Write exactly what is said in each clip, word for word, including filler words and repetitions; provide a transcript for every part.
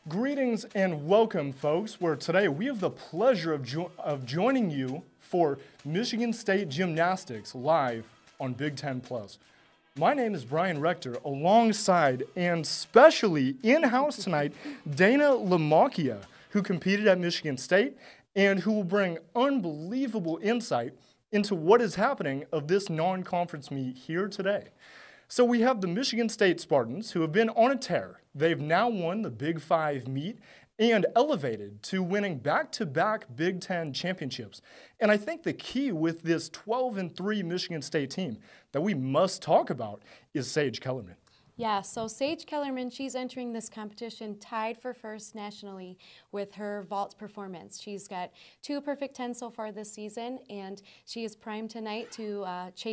Greetings and welcome, folks, where today we have the pleasure of, jo of joining you for Michigan State Gymnastics live on Big Ten Plus. My name is Brian Rector, alongside and specially in-house tonight, Dana LaMacchia, who competed at Michigan State and who will bring unbelievable insight into what is happening of this non-conference meet here today. So we have the Michigan State Spartans, who have been on a tear. They've now won the Big Five meet and elevated to winning back-to-back Big Ten championships. And I think the key with this twelve and three Michigan State team that we must talk about is Sage Kellerman. Yeah, so Sage Kellerman, she's entering this competition tied for first nationally with her vault performance. She's got two perfect tens so far this season, and she is primed tonight to uh, chase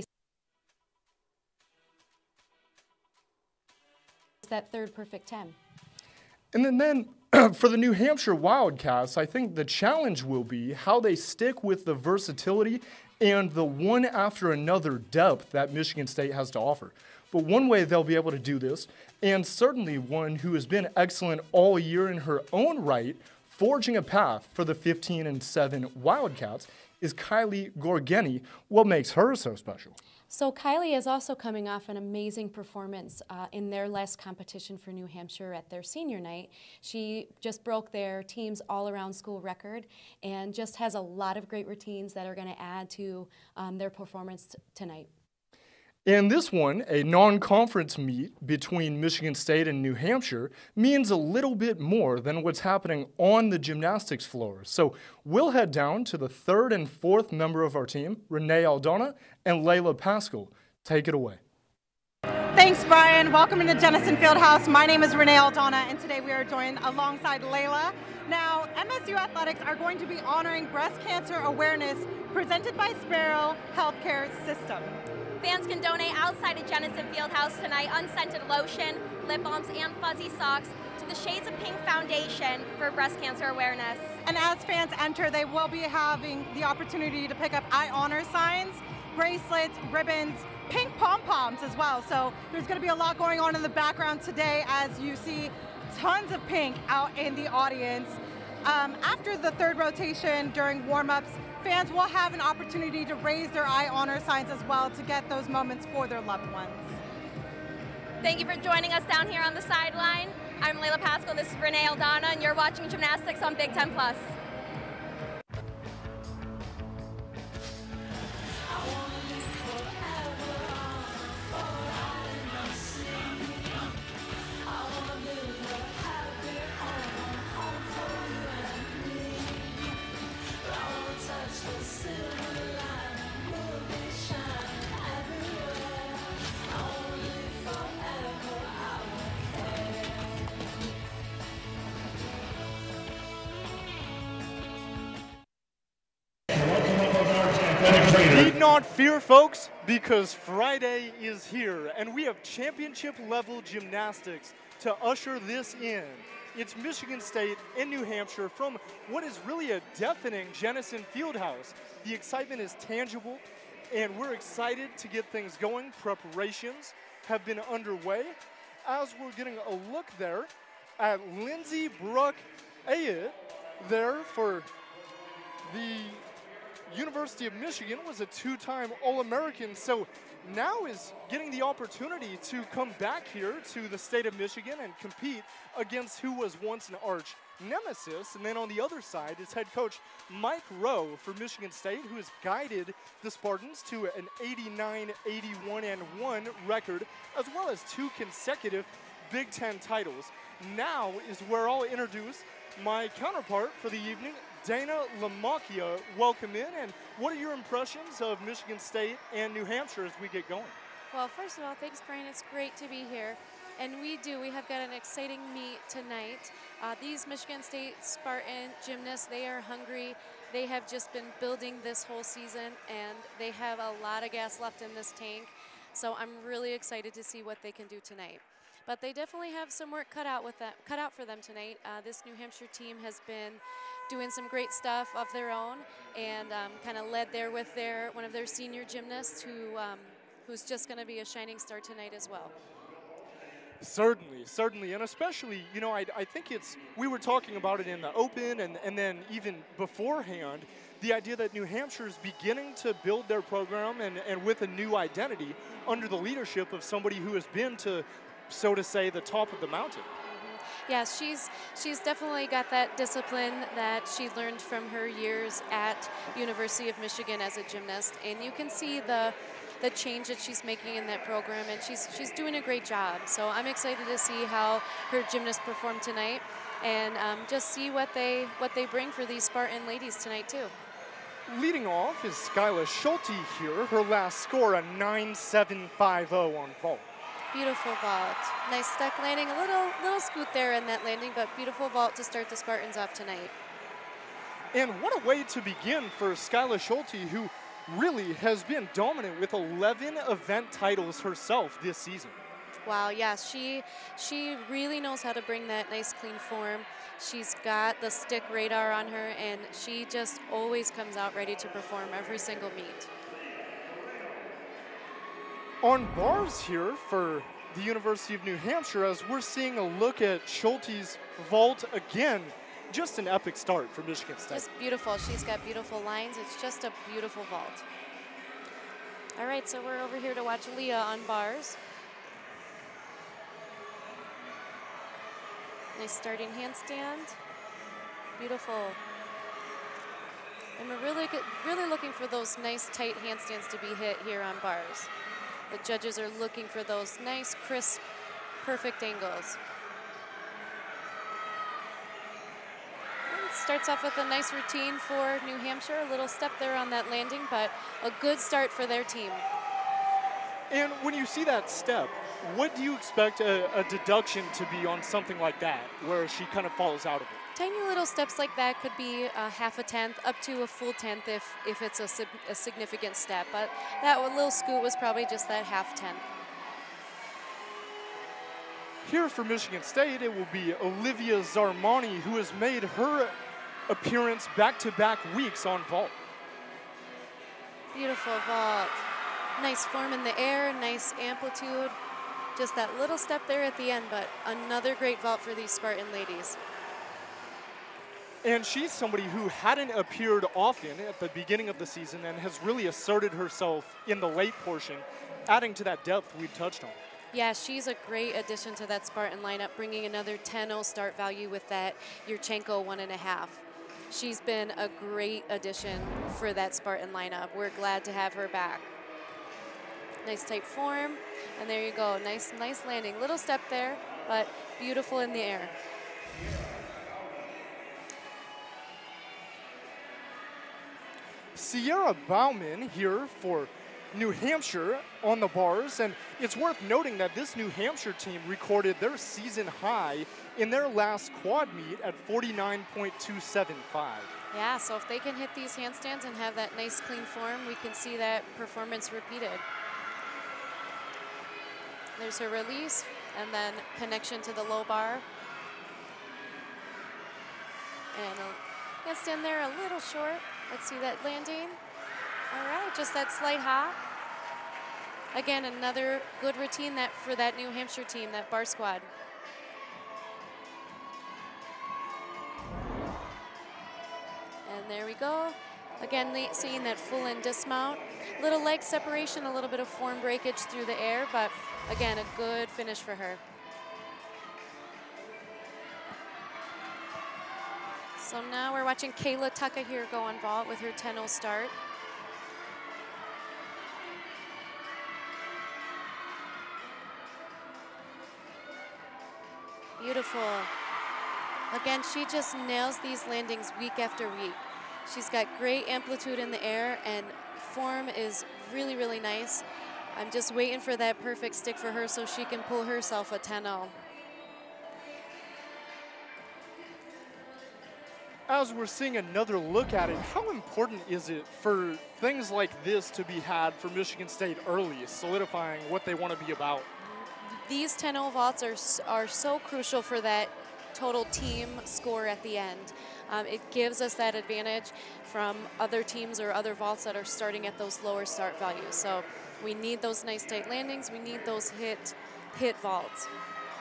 that third perfect ten. And then, then for the New Hampshire Wildcats, I think the challenge will be how they stick with the versatility and the one after another depth that Michigan State has to offer. But one way they'll be able to do this, and certainly one who has been excellent all year in her own right, forging a path for the fifteen and seven Wildcats, is Kylie Gorgeni. What makes her so special? So Kylie is also coming off an amazing performance uh, in their last competition for New Hampshire at their senior night. She just broke their team's all-around school record and just has a lot of great routines that are going to add to um, their performance tonight. And this one, a non-conference meet between Michigan State and New Hampshire, means a little bit more than what's happening on the gymnastics floor. So we'll head down to the third and fourth member of our team, Renee Aldana and Layla Pascal. Take it away. Thanks, Brian. Welcome to Jennison Fieldhouse. My name is Renee Aldana, and today we are joined alongside Layla. Now, M S U Athletics are going to be honoring breast cancer awareness presented by Sparrow Healthcare System. Fans can donate outside of Jennison Fieldhouse tonight unscented lotion, lip balms, and fuzzy socks to the Shades of Pink Foundation for breast cancer awareness. And as fans enter, they will be having the opportunity to pick up I honor signs, bracelets, ribbons, pink pom-poms as well. So there's going to be a lot going on in the background today as you see tons of pink out in the audience. Um, after the third rotation during warm-ups, fans will have an opportunity to raise their I honor signs as well to get those moments for their loved ones. Thank you for joining us down here on the sideline. I'm Layla Pascal, this is Renee Aldana, and you're watching Gymnastics on Big Ten Plus. Need not fear, folks, because Friday is here, and we have championship-level gymnastics to usher this in. It's Michigan State and New Hampshire from what is really a deafening Jennison Fieldhouse. The excitement is tangible, and we're excited to get things going. Preparations have been underway as we're getting a look there at Lindsey Brooke Ayet there for the University of Michigan, was a two-time All-American, so now is getting the opportunity to come back here to the state of Michigan and compete against who was once an arch nemesis. And then on the other side is head coach Mike Rowe for Michigan State, who has guided the Spartans to an eighty-nine, eighty-one, and one record, as well as two consecutive Big Ten titles. Now is where I'll introduce my counterpart for the evening, Dana LaMacchia. Welcome in, and what are your impressions of Michigan State and New Hampshire as we get going? Well, first of all, thanks, Brian. It's great to be here. And we do. We have got an exciting meet tonight. Uh, these Michigan State Spartan gymnasts, they are hungry. They have just been building this whole season, and they have a lot of gas left in this tank. So I'm really excited to see what they can do tonight. But they definitely have some work cut out with that, cut out for them tonight. Uh, this New Hampshire team has been doing some great stuff of their own, and um, kind of led there with their one of their senior gymnasts who um, who's just going to be a shining star tonight as well. Certainly, certainly, and especially, you know, I, I think it's, we were talking about it in the Open and, and then even beforehand, the idea that New Hampshire is beginning to build their program and, and with a new identity under the leadership of somebody who has been to, so to say, the top of the mountain. Yeah, she's she's definitely got that discipline that she learned from her years at University of Michigan as a gymnast, and you can see the the change that she's making in that program, and she's she's doing a great job. So I'm excited to see how her gymnasts perform tonight, and um, just see what they what they bring for these Spartan ladies tonight too. Leading off is Skyla Schulte here. Her last score, a nine seven five zero on vault. Beautiful vault. Nice stuck landing. A little little scoot there in that landing, but beautiful vault to start the Spartans off tonight. And what a way to begin for Skyla Schulte, who really has been dominant with eleven event titles herself this season. Wow, yeah, she she really knows how to bring that nice clean form. She's got the stick radar on her, and she just always comes out ready to perform every single meet. On bars here for the University of New Hampshire, as we're seeing a look at Schulte's vault again, just an epic start for Michigan State. Just beautiful. She's got beautiful lines. It's just a beautiful vault. All right, so we're over here to watch Leah on bars. Nice starting handstand. Beautiful. And we're really, good, really looking for those nice tight handstands to be hit here on bars. The judges are looking for those nice, crisp, perfect angles. And starts off with a nice routine for New Hampshire. A little step there on that landing, but a good start for their team. And when you see that step, what do you expect a, a deduction to be on something like that, where she kind of falls out of it? Tiny little steps like that could be a half a tenth up to a full tenth if, if it's a, a significant step. But that little scoot was probably just that half tenth. Here for Michigan State, it will be Olivia Zarmani, who has made her appearance back-to-back weeks on vault. Beautiful vault. Nice form in the air, nice amplitude. Just that little step there at the end, but another great vault for these Spartan ladies. And she's somebody who hadn't appeared often at the beginning of the season and has really asserted herself in the late portion, adding to that depth we touched on. Yeah, she's a great addition to that Spartan lineup, bringing another ten oh start value with that Yurchenko one and a half. She's been a great addition for that Spartan lineup. We're glad to have her back. Nice tight form, and there you go. Nice, nice landing. Little step there, but beautiful in the air. Sierra Bauman here for New Hampshire on the bars, and it's worth noting that this New Hampshire team recorded their season high in their last quad meet at forty-nine point two seven five. Yeah, so if they can hit these handstands and have that nice clean form, we can see that performance repeated. There's her release, and then connection to the low bar. And a handstand there a little short. Let's see that landing. All right, just that slight hop. Again, another good routine that for that New Hampshire team, that bar squad. And there we go. Again, seeing that full in dismount. Little leg separation, a little bit of form breakage through the air, but again, a good finish for her. So now we're watching Kayla Tucka here go on vault with her ten oh start. Beautiful. Again, she just nails these landings week after week. She's got great amplitude in the air, and form is really, really nice. I'm just waiting for that perfect stick for her so she can pull herself a ten oh. As we're seeing another look at it, how important is it for things like this to be had for Michigan State early, solidifying what they want to be about? These ten oh vaults are, are so crucial for that total team score at the end. Um, it gives us that advantage from other teams or other vaults that are starting at those lower start values. So we need those nice tight landings. We need those hit, hit vaults.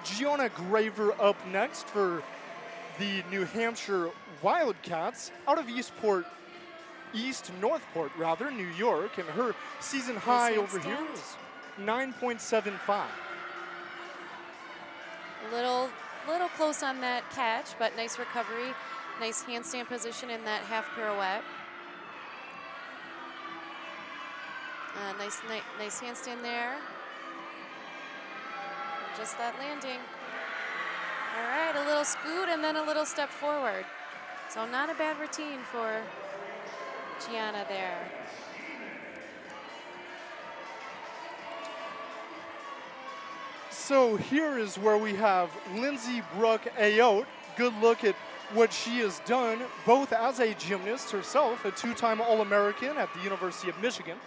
Gianna Graver up next for the New Hampshire Wildcats out of Eastport, East Northport rather, New York, and her season high over here is nine point seven five. A little, little close on that catch, but nice recovery, nice handstand position in that half pirouette. Uh, nice, ni nice handstand there. Just that landing. All right, a little scoot and then a little step forward. So not a bad routine for Gianna there. So here is where we have Lindsay Brooke Ayotte. Good look at what she has done, both as a gymnast herself, a two-time All-American at the University of Michigan.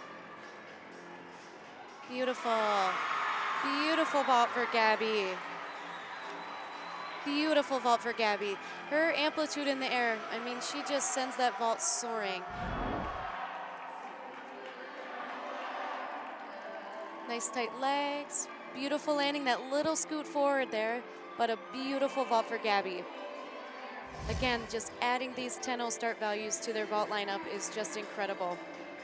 Beautiful, beautiful vault for Gabby. Beautiful vault for Gabby. Her amplitude in the air, I mean, she just sends that vault soaring. Nice tight legs, beautiful landing, that little scoot forward there, but a beautiful vault for Gabby. Again, just adding these ten oh start values to their vault lineup is just incredible.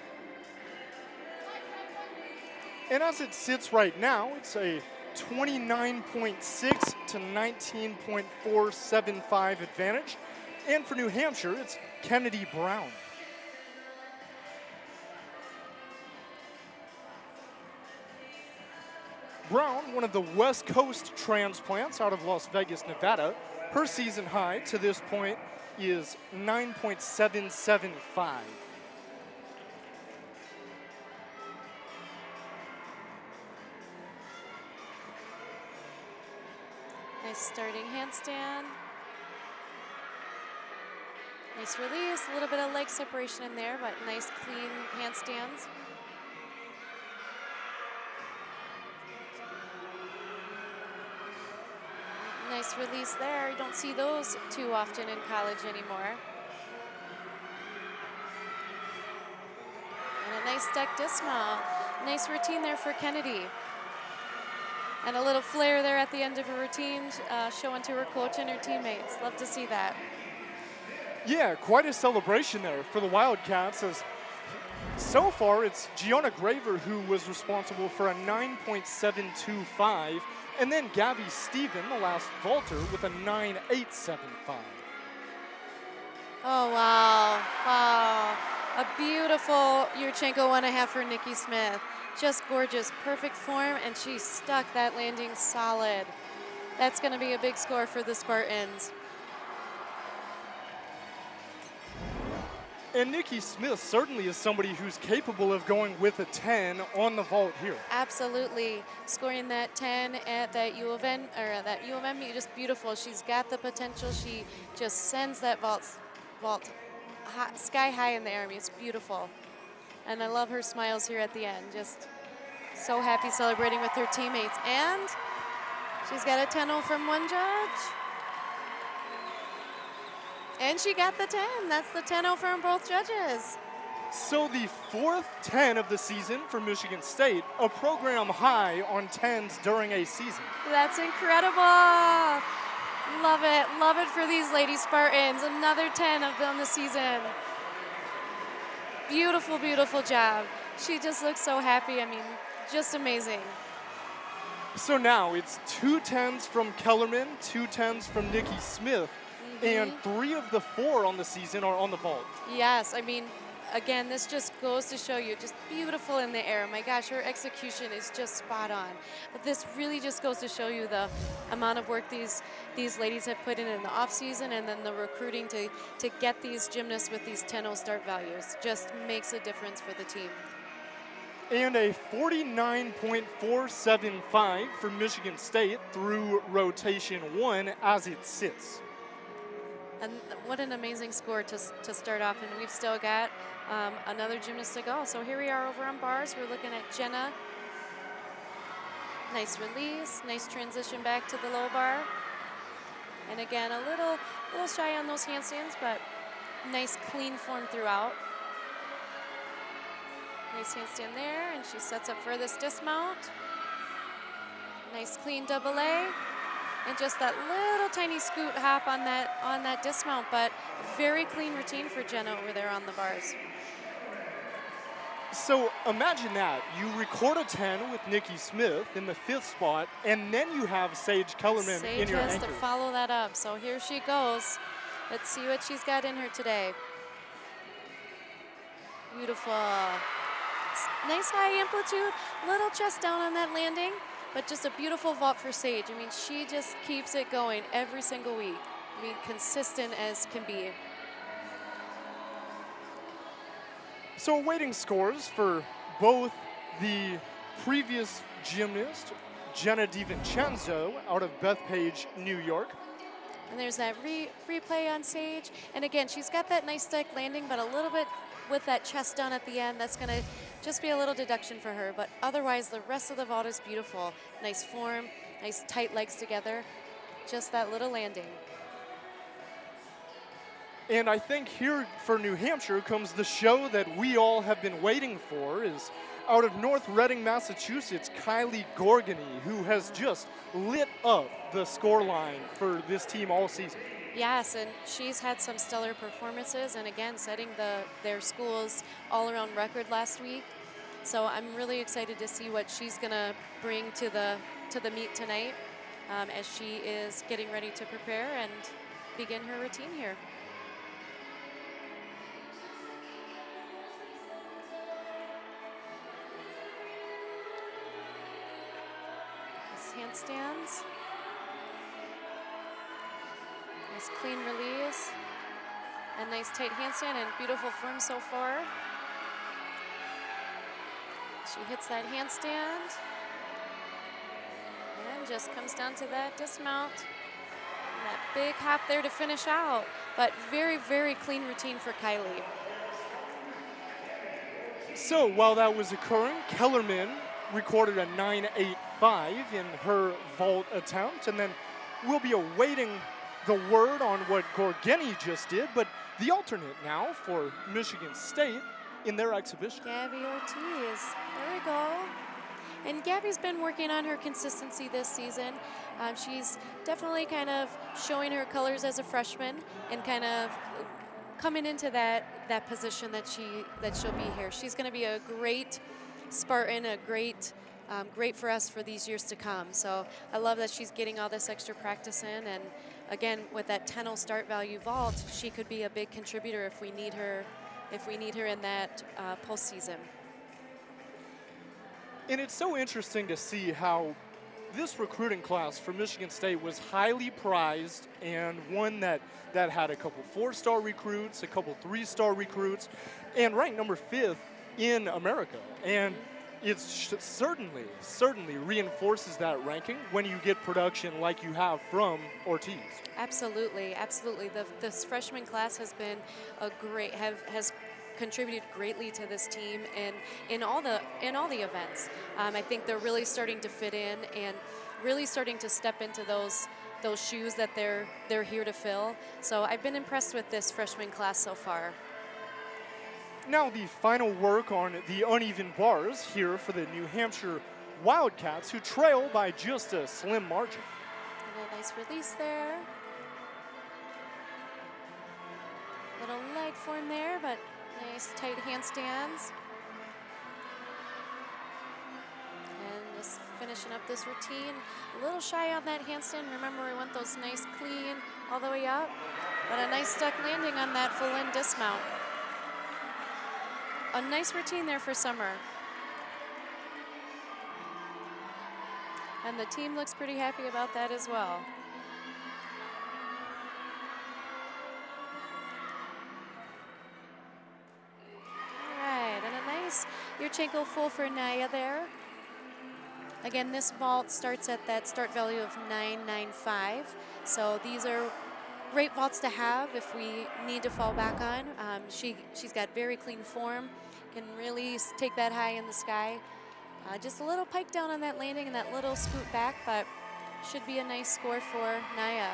And as it sits right now, it's a twenty-nine point six to nineteen point four seven five advantage. And for New Hampshire, it's Kennedy Brown. Brown, one of the West Coast transplants out of Las Vegas, Nevada. Her season high to this point is nine point seven seven five. Nice starting handstand. Nice release, a little bit of leg separation in there, but nice clean handstands. Nice release there. You don't see those too often in college anymore. And a nice deck dismount. Nice routine there for Kennedy. And a little flare there at the end of her routine, uh, showing to her coach and her teammates. Love to see that. Yeah, quite a celebration there for the Wildcats, as so far it's Gianna Graver who was responsible for a nine point seven two five, and then Gabby Stephen, the last vaulter, with a nine eight seven five. Oh, wow, wow. A beautiful Yurchenko one and a half for Nikki Smith. Just gorgeous, perfect form, and she stuck that landing solid. That's gonna be a big score for the Spartans. And Nikki Smith certainly is somebody who's capable of going with a ten on the vault here. Absolutely, scoring that ten at that U of N, or that U of M, just beautiful. She's got the potential. She just sends that vault, vault high, sky high in the air. I mean, it's beautiful. And I love her smiles here at the end. Just so happy celebrating with her teammates. And she's got a ten oh from one judge. And she got the ten. That's the ten oh from both judges. So the fourth ten of the season for Michigan State, a program high on tens during a season. That's incredible. Love it. Love it for these Lady Spartans. Another ten of them this season. Beautiful, beautiful job. She just looks so happy. I mean, just amazing. So now it's two tens from Kellerman, two tens from Nikki Smith, mm-hmm. and three of the four on the season are on the vault. Yes, I mean, again, this just goes to show you, just beautiful in the air. My gosh, her execution is just spot on. But this really just goes to show you the amount of work these these ladies have put in in the off season, and then the recruiting to to get these gymnasts with these ten oh start values just makes a difference for the team. And a forty-nine point four seven five for Michigan State through rotation one as it sits. And what an amazing score to, to start off, and we've still got um, another gymnast to go. So here we are over on bars. We're looking at Jenna. Nice release, nice transition back to the low bar. And again, a little, little shy on those handstands, but nice clean form throughout. Nice handstand there, and she sets up for this dismount. Nice clean double A. and just that little tiny scoot hop on that on that dismount, but very clean routine for Jenna over there on the bars. So imagine that. You record a ten with Nikki Smith in the fifth spot, and then you have Sage Kellerman Sage in your has anchor. to follow that up, so here she goes. Let's see what she's got in her today. Beautiful. Nice high amplitude, little chest down on that landing, but just a beautiful vault for Sage. I mean, she just keeps it going every single week. I mean, consistent as can be. So awaiting scores for both the previous gymnast, Jenna DiVincenzo, out of Bethpage, New York. And there's that re replay on Sage. And again, she's got that nice stick landing, but a little bit with that chest down at the end. That's gonna just be a little deduction for her. But otherwise, the rest of the vault is beautiful. Nice form, nice tight legs together. Just that little landing. And I think here for New Hampshire comes the show that we all have been waiting for, is out of North Reading, Massachusetts, Kylie Gorgany, who has just lit up the scoreline for this team all season. Yes, and she's had some stellar performances, and again, setting the their school's all-around record last week. So I'm really excited to see what she's gonna bring to the to the meet tonight, um, as she is getting ready to prepare and begin her routine here. Handstands. Nice clean release. And nice tight handstand and beautiful form so far. She hits that handstand. And just comes down to that dismount. And that big hop there to finish out. But very, very clean routine for Kylie. So while that was occurring, Kellerman recorded a nine eight five in her vault attempt, and then we'll be awaiting the word on what Gorgany just did, but the alternate now for Michigan State in their exhibition. Gabby Ortiz, there we go. And Gabby's been working on her consistency this season. Um, she's definitely kind of showing her colors as a freshman and kind of coming into that that position that she that she'll be here. She's going to be a great Spartan, a great, um, great for us for these years to come. So I love that she's getting all this extra practice in, and again, with that ten oh start value vault, she could be a big contributor if we need her, if we need her in that uh, postseason. And it's so interesting to see how this recruiting class for Michigan State was highly prized, and one that, that had a couple four-star recruits, a couple three-star recruits, and ranked number fifth in America. And it certainly, certainly reinforces that ranking when you get production like you have from Ortiz. Absolutely, absolutely. The, this freshman class has been a great, have, has contributed greatly to this team and in all the in all the events. Um, I think they're really starting to fit in and really starting to step into those those shoes that they're they're here to fill. So I've been impressed with this freshman class so far. Now the final work on the uneven bars here for the New Hampshire Wildcats, who trail by just a slim margin. And a nice release there. Little leg form there, but nice tight handstands. And just finishing up this routine. A little shy on that handstand. Remember, we want those nice clean all the way up. But a nice stuck landing on that full in dismount. A nice routine there for Summer. And the team looks pretty happy about that as well. All right, and a nice Yurchenko full for Naya there. Again, this vault starts at that start value of nine nine five. So these are great vaults to have if we need to fall back on. Um, she, she's got very clean form, can really take that high in the sky. Uh, just a little pike down on that landing and that little scoot back, but should be a nice score for Naya.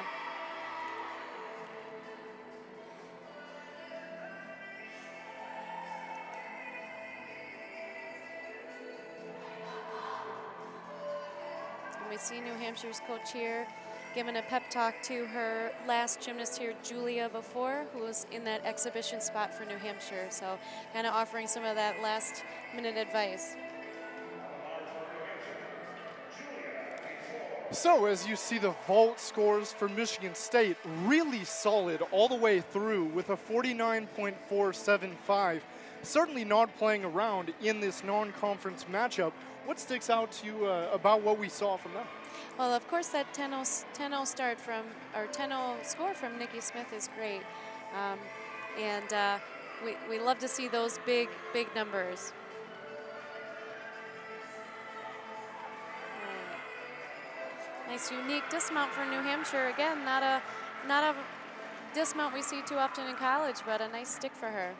And we see New Hampshire's coach here giving a pep talk to her last gymnast here, Julia, before, who was in that exhibition spot for New Hampshire. So kind of offering some of that last minute advice. So as you see the vault scores for Michigan State, really solid all the way through with a forty-nine point four seven five. Certainly not playing around in this non-conference matchup. What sticks out to you uh, about what we saw from them? Well, of course, that ten oh start from, or ten oh score from Nikki Smith is great. Um, and uh, we, we love to see those big, big numbers. Nice unique dismount for New Hampshire. Again, not a not a dismount we see too often in college, but a nice stick for her.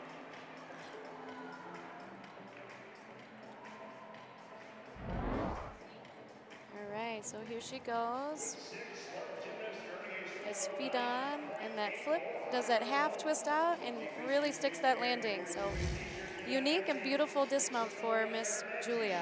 All right, so here she goes. Nice feet on, and that flip does that half twist out and really sticks that landing. So unique and beautiful dismount for Miss Julia.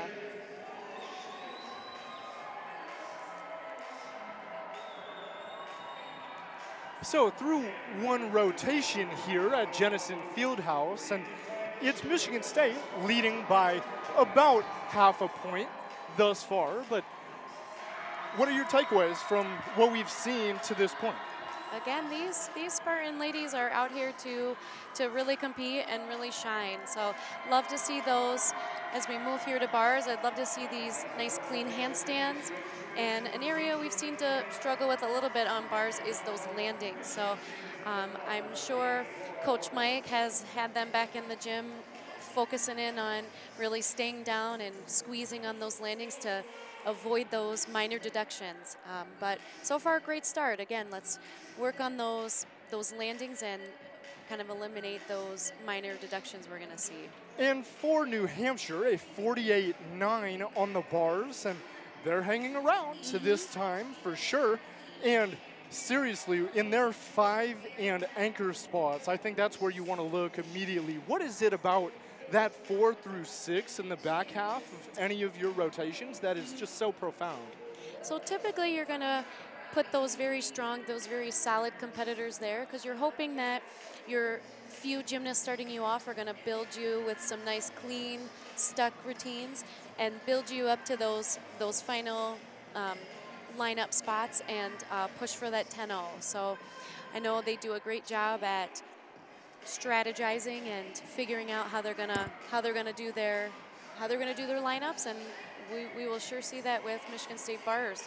So through one rotation here at Jenison Fieldhouse, and it's Michigan State leading by about half a point thus far, but what are your takeaways from what we've seen to this point? Again, these these Spartan ladies are out here to to really compete and really shine. So love to see those as we move here to bars. I'd love to see these nice clean handstands. And an area we've seen to struggle with a little bit on bars is those landings. So um, I'm sure Coach Mike has had them back in the gym focusing in on really staying down and squeezing on those landings to avoid those minor deductions. Um, but so far, a great start. Again, let's work on those, those landings and kind of eliminate those minor deductions we're going to see. And for New Hampshire, a forty-eight nine on the bars, and they're hanging around to this time for sure. And seriously, in their five and anchor spots, I think that's where you want to look immediately. What is it about that four through six in the back half of any of your rotations that is just so profound? So typically you're going to put those very strong, those very solid competitors there because you're hoping that your few gymnasts starting you off are going to build you with some nice clean stuck routines and build you up to those those final um, lineup spots and uh, push for that ten oh. So I know they do a great job at strategizing and figuring out how they're gonna how they're gonna do their how they're gonna do their lineups, and we, we will sure see that with Michigan State bars.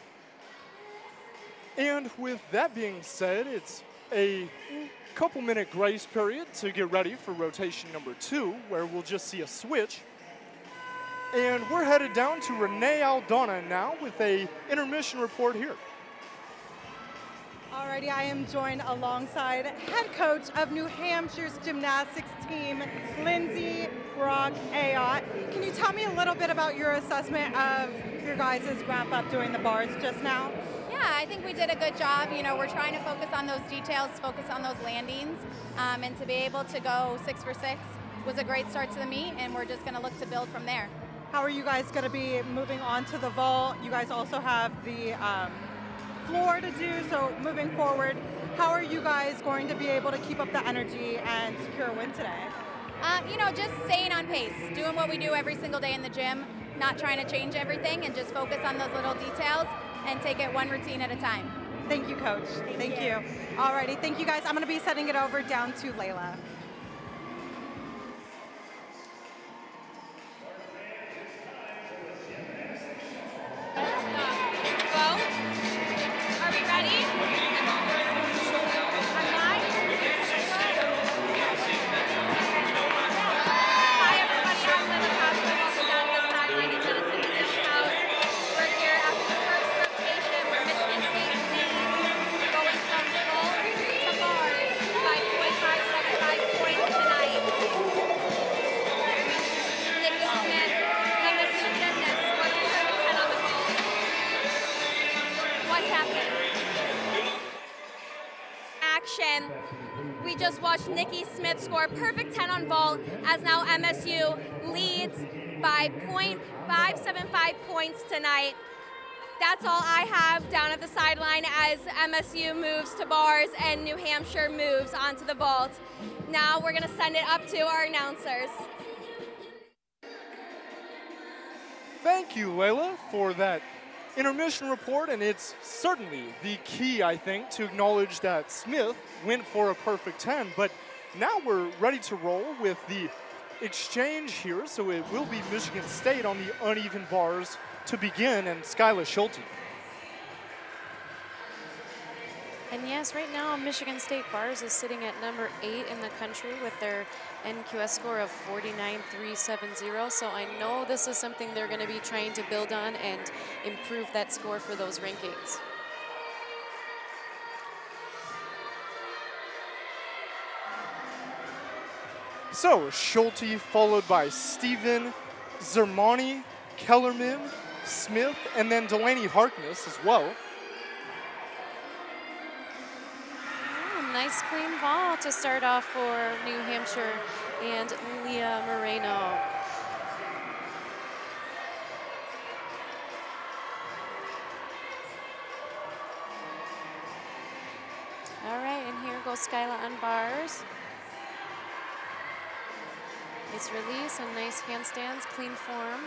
And with that being said, it's a couple minute grace period to get ready for rotation number two, where we'll just see a switch. And we're headed down to Renee Aldana now with a intermission report here. Alrighty, I am joined alongside head coach of New Hampshire's gymnastics team, Lindsay Brock Ayotte. Can you tell me a little bit about your assessment of your guys' wrap up doing the bars just now? Yeah, I think we did a good job. You know, we're trying to focus on those details, focus on those landings, um, and to be able to go six for six was a great start to the meet, and we're just going to look to build from there. How are you guys going to be moving on to the vault? You guys also have the um, floor to do, so moving forward, how are you guys going to be able to keep up the energy and secure a win today? Uh, you know, just staying on pace, doing what we do every single day in the gym, not trying to change everything, and just focus on those little details and take it one routine at a time. Thank you, Coach. Thank, thank you. you. Alrighty, thank you guys. I'm going to be sending it over down to Layla. Are we ready? I'm live. Hi everybody, I'm Linda Cosmo. Welcome down to the sideline at Jenison Fieldhouse. We're here after the first rotation where Michigan State leads, going from vault to bars by point five seven five points tonight. Nikki Smith, M S U gymnast, scored a perfect ten on the vault. What's happening? Action. We just watched Nikki Smith score a perfect ten on vault, as now M S U leads by point five seven five points tonight. that's all I have down at the sideline as M S U moves to bars and New Hampshire moves onto the vault. Now we're going to send it up to our announcers. Thank you, Layla, for that intermission report, and it's certainly the key, I think, to acknowledge that Smith went for a perfect ten, but now we're ready to roll with the exchange here, so it will be Michigan State on the uneven bars to begin, and Skyla Schulte. And yes, right now Michigan State Bars is sitting at number eight in the country with their N Q S score of forty-nine three seventy. So I know this is something they're going to be trying to build on and improve that score for those rankings. So Schulte followed by Stephen, Zermani, Kellerman, Smith, and then Delaney Harkness as well. Oh, nice clean ball to start off for New Hampshire and Leah Moreno. All right, and here goes Skyla on bars. Nice release and nice handstands, clean form.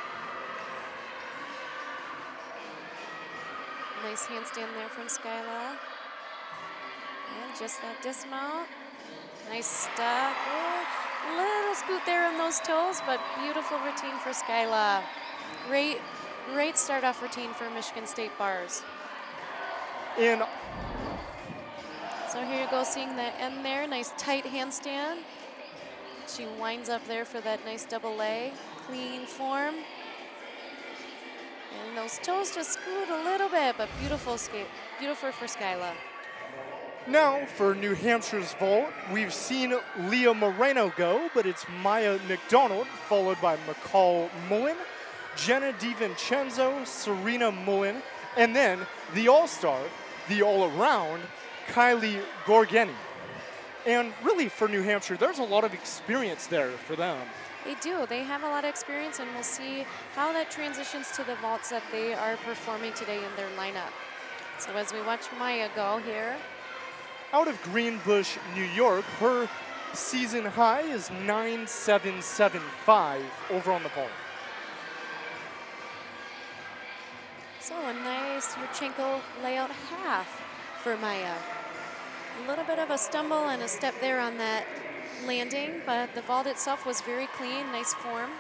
Nice handstand there from Skyla. And just that dismount. Nice step. Oh, little scoot there on those toes, but beautiful routine for Skyla. Great, great start off routine for Michigan State Bars. And so here you go, seeing that end there. Nice tight handstand. She winds up there for that nice double leg. Clean form. And those toes just scoot a little bit, but beautiful skate. Beautiful for Skyla. now for New Hampshire's vault, we've seen Leah Moreno go, but it's Maya McDonald, followed by McCall Mullen, Jenna DiVincenzo, Serena Mullen, and then the all-star, the all-around, Kylie Gorgeni. And really, for New Hampshire, there's a lot of experience there for them. They do. They have a lot of experience, and we'll see how that transitions to the vaults that they are performing today in their lineup. So as we watch Maya go here. Out of Greenbush, New York, her season high is nine seven seven five over on the vault. So a nice Yurchenko layout half for Maya. A little bit of a stumble and a step there on that landing, but the vault itself was very clean, nice form.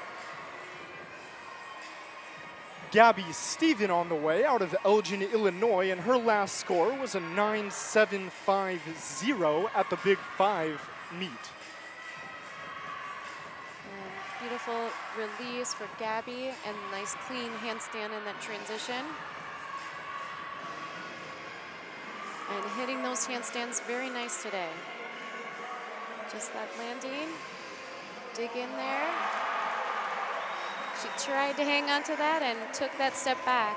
Gabby Stephen on the way out of Elgin, Illinois, and her last score was a nine seven five zero at the Big Five meet. And beautiful release for Gabby and nice clean handstand in that transition. And hitting those handstands very nice today. Just that landing, dig in there. She tried to hang on to that and took that step back.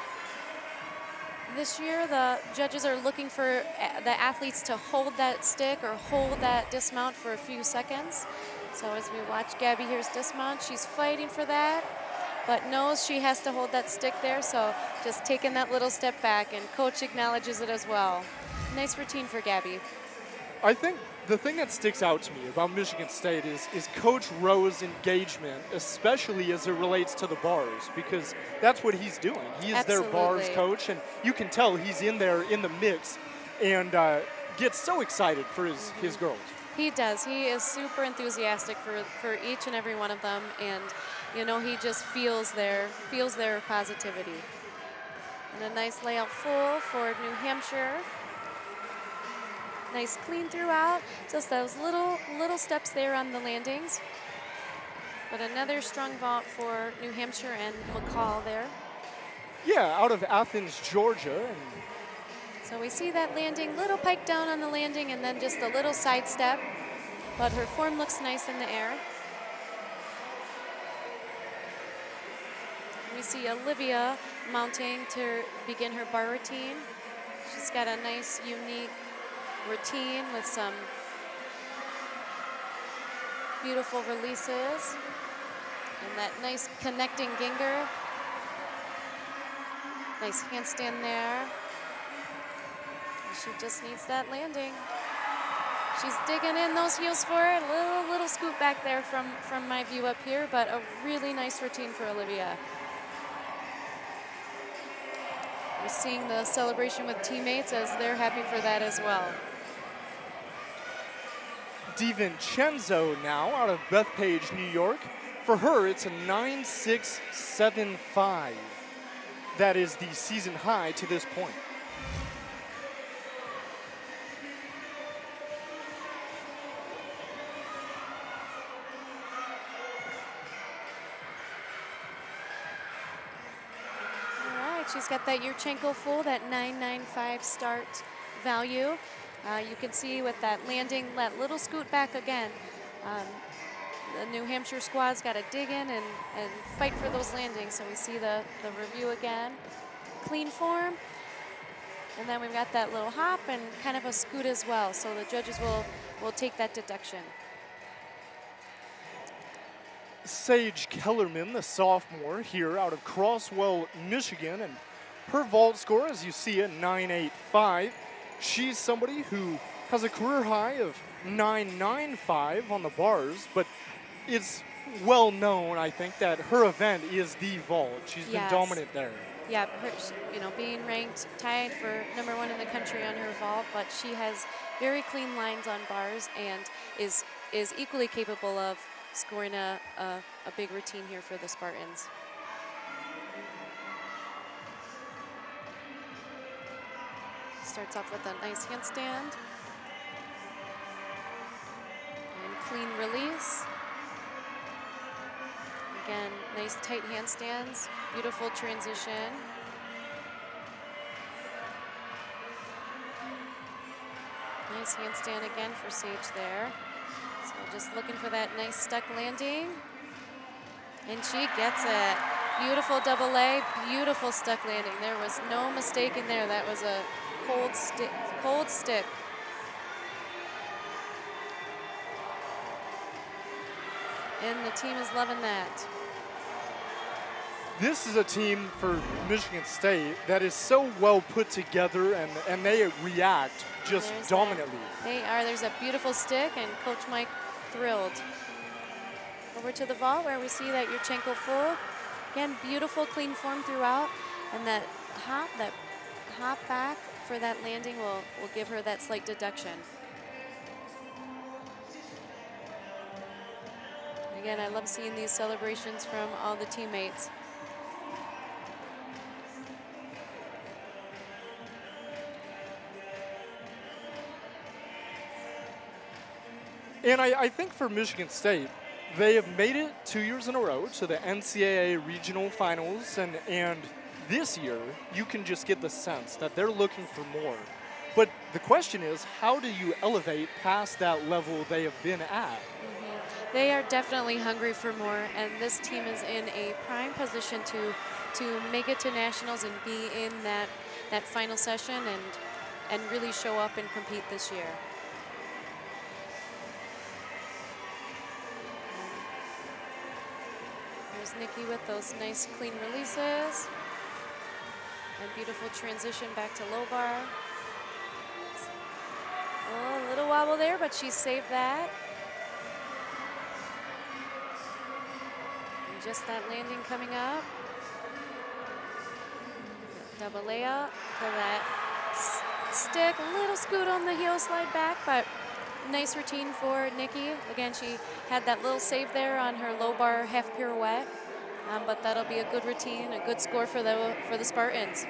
This year, the judges are looking for the athletes to hold that stick or hold that dismount for a few seconds. So as we watch Gabby here's dismount, she's fighting for that, but knows she has to hold that stick there, so just taking that little step back, and coach acknowledges it as well. Nice routine for Gabby. I think the thing that sticks out to me about Michigan State is, is Coach Rowe's engagement, especially as it relates to the bars, because that's what he's doing. He is Absolutely. their bars coach, and you can tell he's in there in the mix and uh, gets so excited for his, mm-hmm. his girls. He does. He is super enthusiastic for, for each and every one of them, and you know, he just feels their, feels their positivity. And a nice layout full for New Hampshire. Nice clean throughout, just those little little steps there on the landings. But another strong vault for New Hampshire and McCall there. Yeah, out of Athens, Georgia. And so we see that landing, little pike down on the landing and then just a little side step. But her form looks nice in the air. We see Olivia mounting to begin her bar routine. She's got a nice, unique routine with some beautiful releases and that nice connecting ginger. Nice handstand there. She just needs that landing. She's digging in those heels for it. A little, little scoot back there from, from my view up here, but a really nice routine for Olivia. We're seeing the celebration with teammates as they're happy for that as well. DiVincenzo now out of Bethpage, New York. For her, it's a nine six seven five. That is the season high to this point. She's got that Yurchenko full, that nine nine five start value. Uh, you can see with that landing, that little scoot back again. Um, the New Hampshire squad's got to dig in and, and fight for those landings. So we see the, the review again. Clean form. And then we've got that little hop and kind of a scoot as well. So the judges will, will take that deduction. Sage Kellerman, the sophomore here out of Crosswell, Michigan, and her vault score, as you see it, nine eight five. She's somebody who has a career high of nine nine five on the bars, but it's well known, I think, that her event is the vault. She's Yes. been dominant there. Yeah, her, you know, being ranked tied for number one in the country on her vault, but she has very clean lines on bars and is is equally capable of scoring a, a, a big routine here for the Spartans. Starts off with a nice handstand. And clean release. Again, nice tight handstands, beautiful transition. Nice handstand again for Sage there. So just looking for that nice stuck landing. And she gets it. Beautiful double A, beautiful stuck landing. There was no mistake in there. That was a cold stick, cold stick. And the team is loving that. This is a team for Michigan State that is so well put together, and, and they react just There's dominantly. that. They are. There's a beautiful stick, and Coach Mike thrilled. Over to the vault where we see that Yurchenko full. Again, beautiful clean form throughout, and that hop, that hop back for that landing will, will give her that slight deduction. Again, I love seeing these celebrations from all the teammates. And I, I think for Michigan State, they have made it two years in a row to the N C double A regional finals, and, and this year, you can just get the sense that they're looking for more. But the question is, how do you elevate past that level they have been at? Mm-hmm. They are definitely hungry for more, and this team is in a prime position to to make it to nationals and be in that that final session and and really show up and compete this year. There's Nikki with those nice clean releases. And beautiful transition back to low bar. Oh, a little wobble there, but she saved that. And just that landing coming up. Double layup for that stick. A little scoot on the heel slide back, but nice routine for Nikki. Again, she had that little save there on her low bar half pirouette, um, but that'll be a good routine, a good score for the for the Spartans.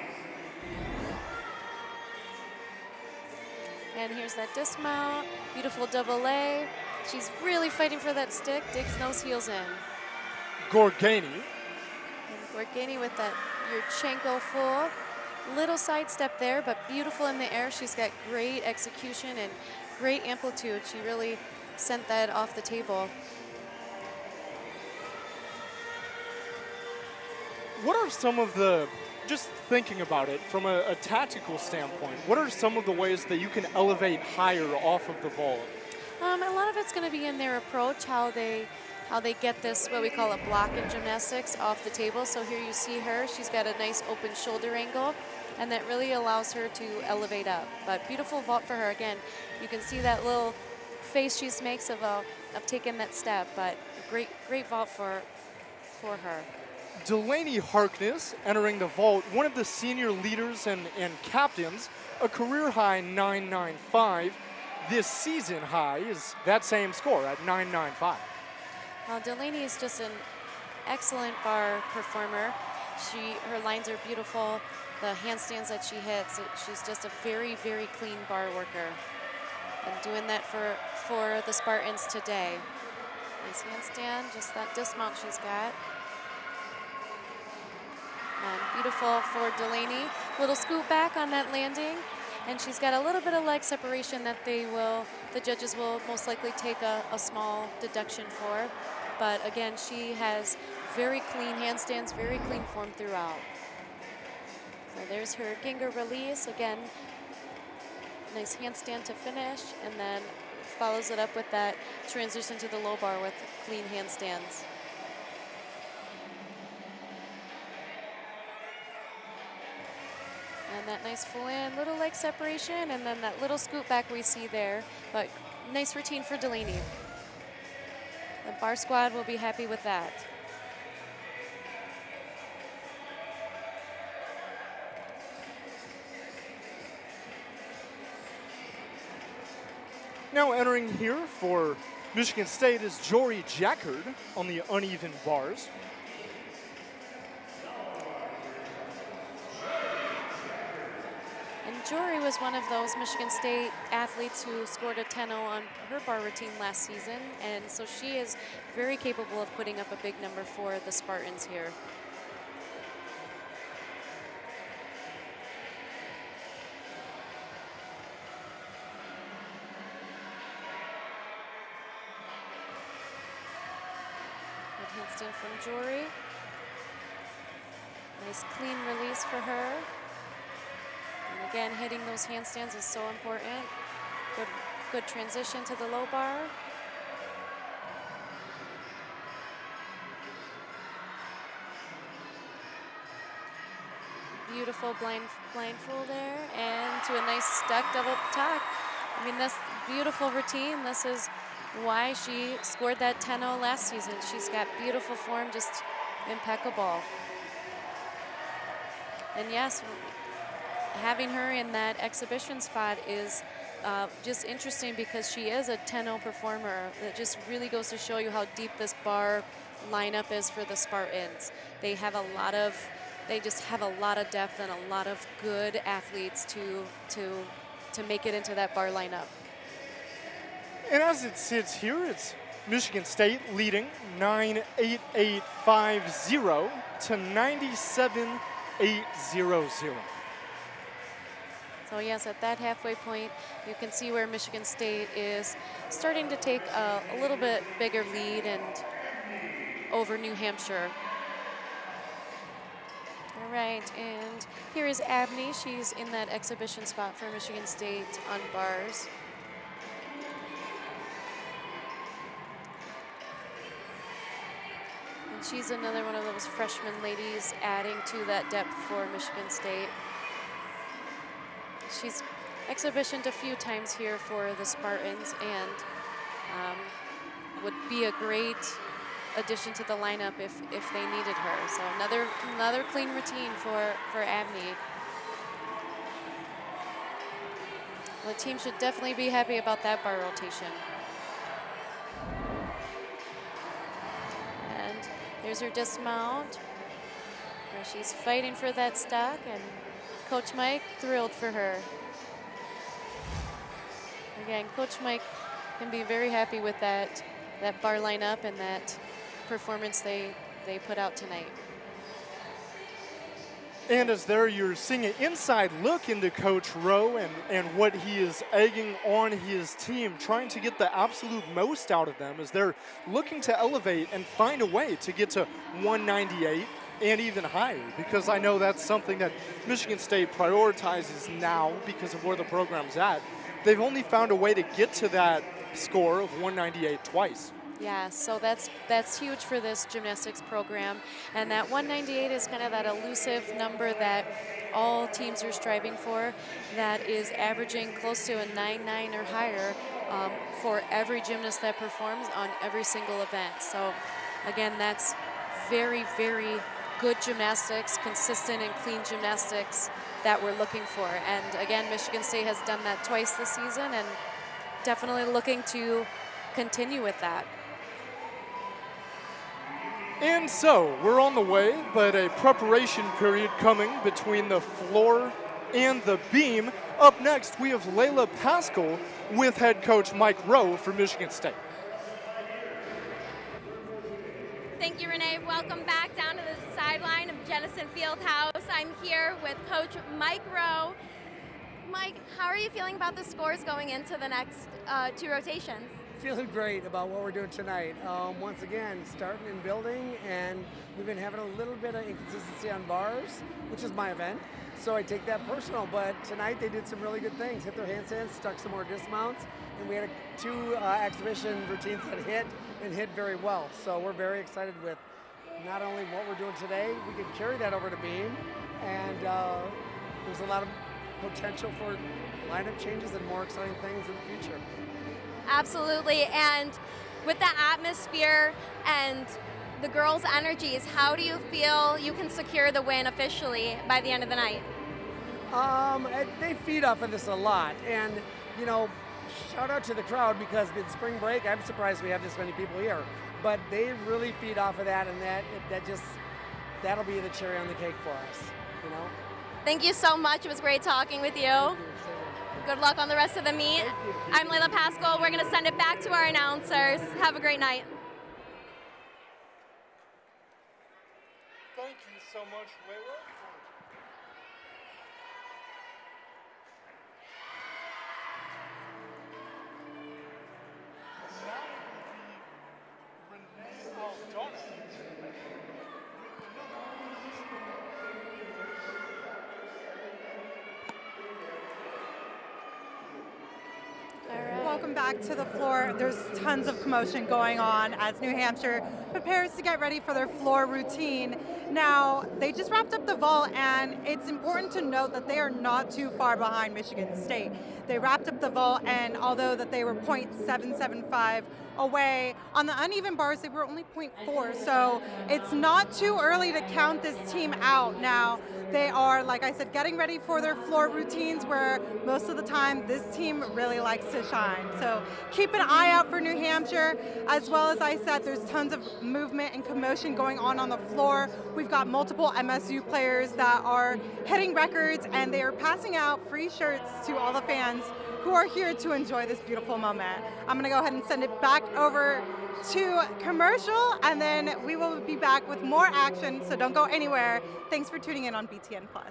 And here's that dismount, beautiful double A. She's really fighting for that stick, digs those heels in. Gorgani. And Gorgani with that Yurchenko full. Little sidestep there, but beautiful in the air. She's got great execution and great amplitude. She really sent that off the table. What are some of the, just thinking about it from a, a tactical standpoint, what are some of the ways that you can elevate higher off of the vault? Um, a lot of it's going to be in their approach, how they how they get this, what we call a block in gymnastics, off the table. So here you see her, she's got a nice open shoulder angle, and that really allows her to elevate up. But beautiful vault for her. Again, you can see that little face she makes of, a, of taking that step, but great, great vault for, for her. Delaney Harkness entering the vault, one of the senior leaders and, and captains, a career high nine ninety-five. This season high is that same score at nine ninety-five. Well, Delaney is just an excellent bar performer. She, her lines are beautiful. The handstands that she hits, it, she's just a very, very clean bar worker. And doing that for, for the Spartans today. Nice handstand, just that dismount she's got. And beautiful for Delaney. Little scoot back on that landing. And she's got a little bit of leg separation that they will, the judges will most likely take a, a small deduction for. But again, she has very clean handstands, very clean form throughout. So there's her Ginger release. Again, nice handstand to finish, and then follows it up with that transition to the low bar with clean handstands. And that nice full in, little leg separation, and then that little scoot back we see there. But nice routine for Delaney. The bar squad will be happy with that. Now entering here for Michigan State is Jory Jackard on the uneven bars. And Jory was one of those Michigan State athletes who scored a ten oh on her bar routine last season, and so she is very capable of putting up a big number for the Spartans here. Good handstand from Jory. Nice clean release for her. And again, hitting those handstands is so important. Good, good transition to the low bar. Beautiful blind blindfold there, and to a nice stuck double tuck. I mean, this beautiful routine. This is why she scored that ten oh last season. She's got beautiful form, just impeccable. And yes, having her in that exhibition spot is uh, just interesting because she is a ten oh performer. It just really goes to show you how deep this bar lineup is for the Spartans. They have a lot of, they just have a lot of depth and a lot of good athletes to, to, to make it into that bar lineup. And as it sits here, it's Michigan State leading nine eight eight five zero to ninety-seven eight hundred. So yes, at that halfway point, you can see where Michigan State is starting to take a, a little bit bigger lead and over New Hampshire. All right, and here is Abney. She's in that exhibition spot for Michigan State on bars. And she's another one of those freshman ladies adding to that depth for Michigan State. She's exhibitioned a few times here for the Spartans and um, would be a great addition to the lineup if, if they needed her. So another another clean routine for, for Abney. Well, the team should definitely be happy about that bar rotation. And there's her dismount, where she's fighting for that stock, and Coach Mike thrilled for her. Again, Coach Mike can be very happy with that, that bar lineup and that performance they, they put out tonight. And as there you're seeing an inside look into Coach Rowe and, and what he is egging on his team, trying to get the absolute most out of them as they're looking to elevate and find a way to get to one ninety-eight and even higher, because I know that's something that Michigan State prioritizes now because of where the program's at. They've only found a way to get to that score of one ninety-eight twice. Yeah, so that's that's huge for this gymnastics program, and that one ninety-eight is kind of that elusive number that all teams are striving for, that is averaging close to a nine nine or higher um, for every gymnast that performs on every single event. So again, that's very, very good gymnastics, consistent and clean gymnastics that we're looking for. And again, Michigan State has done that twice this season and definitely looking to continue with that. And so, we're on the way, but a preparation period coming between the floor and the beam. Up next, we have Layla Pascal with head coach Mike Rowe for Michigan State. Thank you, Renee. Welcome back down to the sideline of Jennison Fieldhouse. I'm here with Coach Mike Rowe. Mike, how are you feeling about the scores going into the next uh, two rotations? Feeling great about what we're doing tonight. Um, once again, starting and building, and we've been having a little bit of inconsistency on bars, which is my event, so I take that personal, but tonight they did some really good things. Hit their handstands, stuck some more dismounts, and we had a, two uh, exhibition routines that hit and hit very well. So we're very excited with not only what we're doing today, we can carry that over to beam, and uh, there's a lot of potential for lineup changes and more exciting things in the future. Absolutely, and with the atmosphere and the girls' energies, how do you feel you can secure the win officially by the end of the night? Um, they feed off of this a lot, and you know, shout out to the crowd, because in spring break, I'm surprised we have this many people here, but they really feed off of that, and that that just that'll be the cherry on the cake for us, you know. Thank you so much. It was great talking with you. Good luck on the rest of the meet. I'm Layla Pascal. We're going to send it back to our announcers. Have a great night. Thank you so much, Layla. Welcome back to the floor. There's tons of commotion going on as New Hampshire prepares to get ready for their floor routine. Now, they just wrapped up the vault, and it's important to note that they are not too far behind Michigan State. They wrapped up the vault, and although that they were point seven seven five away, on the uneven bars they were only point four, so it's not too early to count this team out. Now, they are, like I said, getting ready for their floor routines, where most of the time this team really likes to shine. So keep an eye out for New Hampshire. As well as I said, there's tons of movement and commotion going on on the floor. We've got multiple M S U players that are hitting records, and they are passing out free shirts to all the fans who are here to enjoy this beautiful moment. I'm gonna go ahead and send it back over to commercial, and then we will be back with more action, so don't go anywhere. Thanks for tuning in on B T N Plus.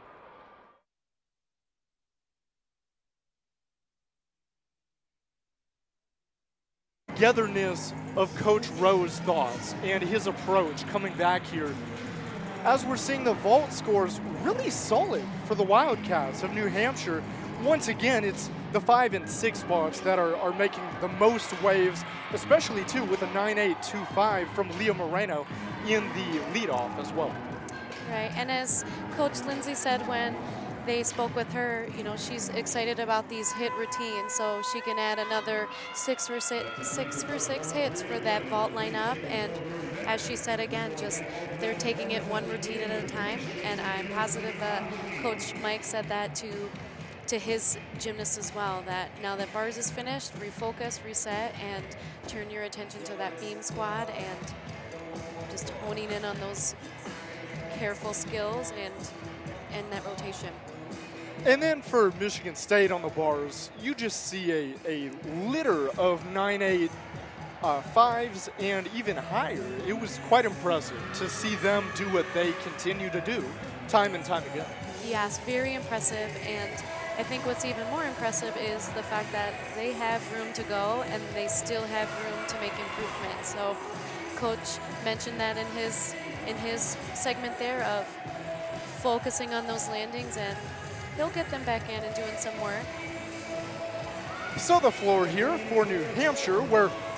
Togetherness of Coach Rowe's thoughts and his approach coming back here. As we're seeing the vault scores really solid for the Wildcats of New Hampshire. Once again, it's the five and six spots that are, are making the most waves, especially too with a nine eight two five from Leah Moreno in the leadoff as well. Right, and as Coach Lindsay said when they spoke with her, you know, she's excited about these hit routines, so she can add another six for six, six for six hits for that vault lineup. And as she said again, just they're taking it one routine at a time, and I'm positive that Coach Mike said that to to his gymnasts as well, that now that bars is finished, refocus, reset, and turn your attention to that beam squad and just honing in on those careful skills and and that rotation. And then for Michigan State on the bars, you just see a, a litter of nine eight uh, fives and even higher. It was quite impressive to see them do what they continue to do time and time again. Yes, very impressive, and I think what's even more impressive is the fact that they have room to go and they still have room to make improvements. So Coach mentioned that in his in his segment there of focusing on those landings, and he'll get them back in and doing some work. So the floor here for New Hampshire, where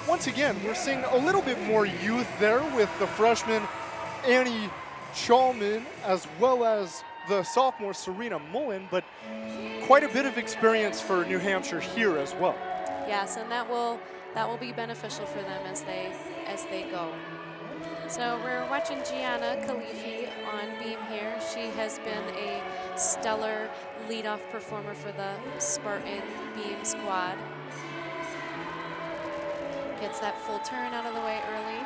once again, we're seeing a little bit more youth there with the freshman Annie Chalman as well as the sophomore Serena Mullen, but quite a bit of experience for New Hampshire here as well. Yes, and that will that will be beneficial for them as they as they go. So we're watching Gianna Khalifi on beam here. She has been a stellar leadoff performer for the Spartan beam squad. Gets that full turn out of the way early.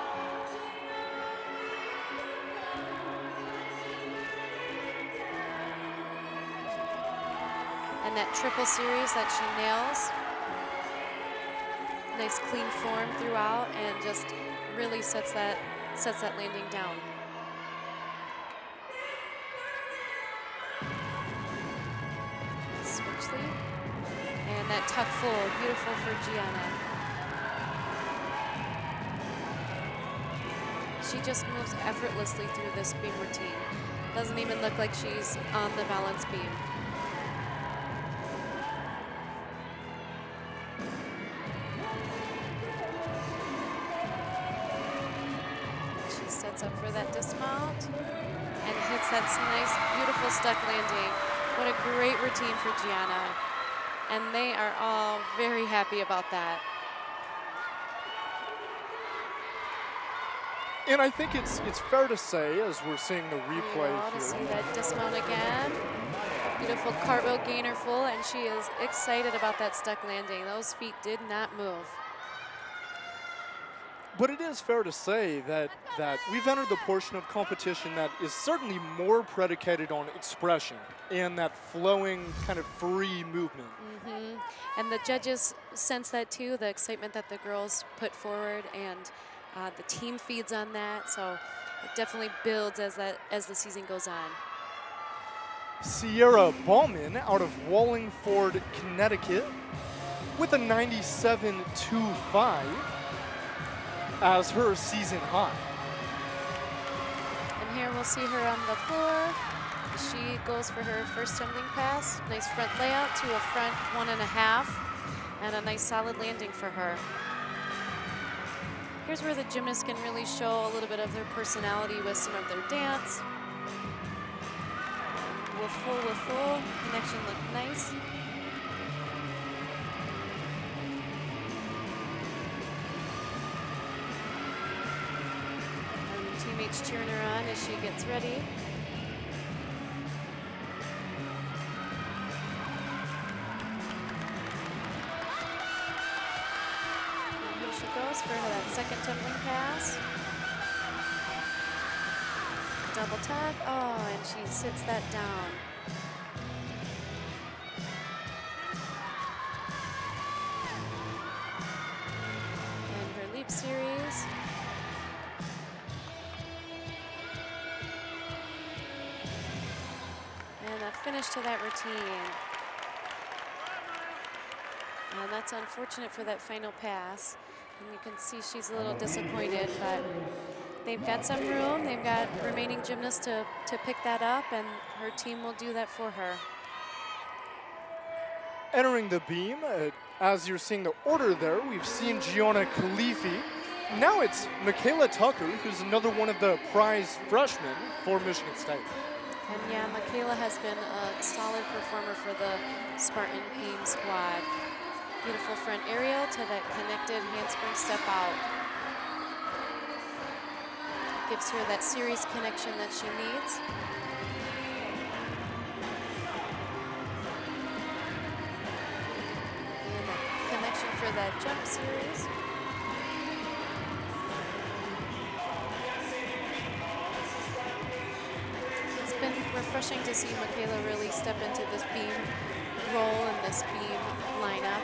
And that triple series that she nails. Nice clean form throughout and just really sets that sets that landing down. Switch lead. And that tuck full, beautiful for Gianna. She just moves effortlessly through this beam routine. Doesn't even look like she's on the balance beam. Sets up for that dismount and hits that nice, beautiful stuck landing. What a great routine for Gianna. And they are all very happy about that. And I think it's it's fair to say, as we're seeing the replay Beautiful here. to see that dismount again. A beautiful cartwheel gainer full, and she is excited about that stuck landing. Those feet did not move. But it is fair to say that, that we've entered the portion of competition that is certainly more predicated on expression and that flowing kind of free movement. Mm-hmm. And the judges sense that too, the excitement that the girls put forward, and uh, the team feeds on that. So it definitely builds as that as the season goes on. Sierra Ballman out of Wallingford, Connecticut with a ninety-seven two five. As her season high. And here we'll see her on the floor. She goes for her first tumbling pass. Nice front layout to a front one and a half. And a nice solid landing for her. Here's where the gymnasts can really show a little bit of their personality with some of their dance. With full, with full. Connection looked nice. Teammates cheering her on as she gets ready. And here she goes for that second tumbling pass. Double tuck. Oh, and she sits that down. And her leap series. And a finish to that routine. And that's unfortunate for that final pass. And you can see she's a little disappointed, but they've got some room. They've got remaining gymnasts to, to pick that up, and her team will do that for her. Entering the beam, uh, as you're seeing the order there, we've seen Gianna Khalifi. Now it's Michaela Tucker, who's another one of the prize freshmen for Michigan State. And yeah, Michaela has been a solid performer for the Spartan beam squad. Beautiful front aerial to that connected handspring step out. Gives her that series connection that she needs. And that connection for that jump series. Been refreshing to see Michaela really step into this beam role and this beam lineup.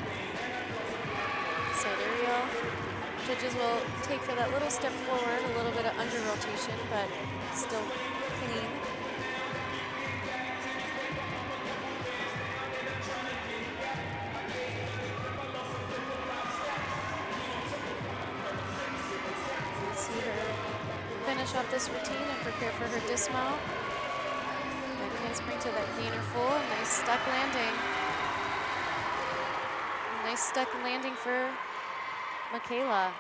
Side aerial. Judges will take for that little step forward, a little bit of under rotation, but still clean. You see her finish off this routine and prepare for her dismount. Back handspring to that gainer full. Nice stuck landing. Nice stuck landing for Michaela.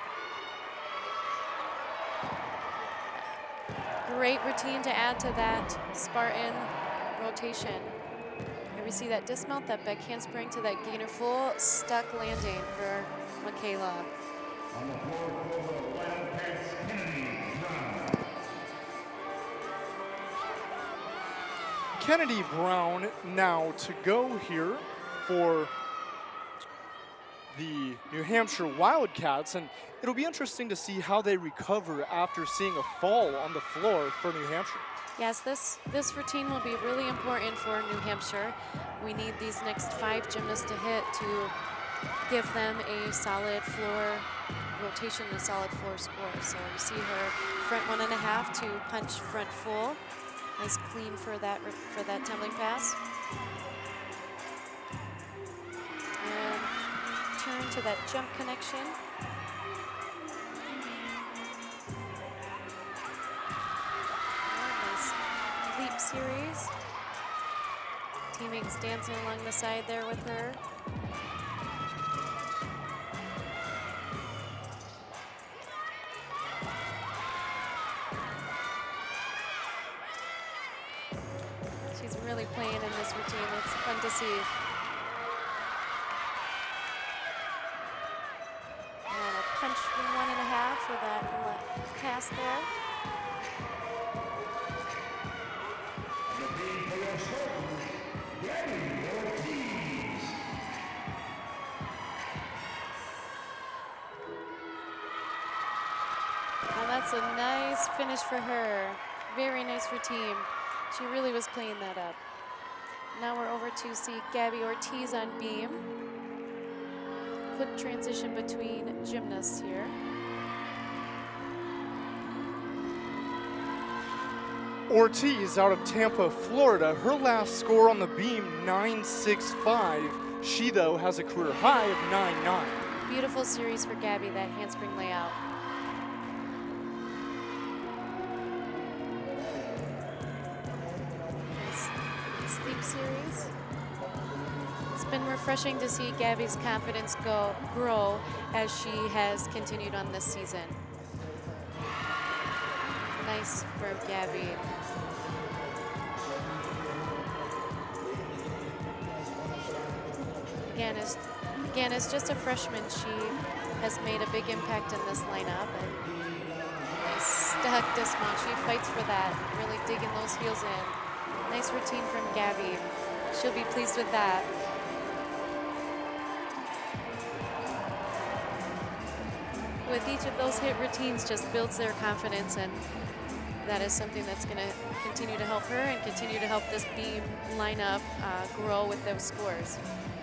Great routine to add to that Spartan rotation. Here we see that dismount, that back handspring to that gainer full stuck landing for Michaela. Kennedy Brown now to go here for the New Hampshire Wildcats, and it'll be interesting to see how they recover after seeing a fall on the floor for New Hampshire. Yes, this, this routine will be really important for New Hampshire. We need these next five gymnasts to hit to give them a solid floor rotation and a solid floor score. So you see her front one and a half to punch front full. Nice clean for that, for that tumbling pass. And turn to that jump connection. Leap series. Teammates dancing along the side there with her. She's really playing in this routine. It's fun to see. And a punch from one and a half for that pass there. And that's a nice finish for her. Very nice routine. She really was playing that up. Now we're over to see Gabby Ortiz on beam. Quick transition between gymnasts here. Ortiz out of Tampa, Florida. Her last score on the beam, nine six five. She, though, has a career high of nine nine. Beautiful series for Gabby, that handspring layout. Nice leap series. It's been refreshing to see Gabby's confidence go grow as she has continued on this season. Nice for Gabby. Again, as, again, as just a freshman, she has made a big impact in this lineup. And nice stuck dismount. She fights for that, really digging those heels in. Nice routine from Gabby. She'll be pleased with that. With each of those hit routines, just builds their confidence, and that is something that's going to continue to help her and continue to help this beam lineup uh, grow with those scores.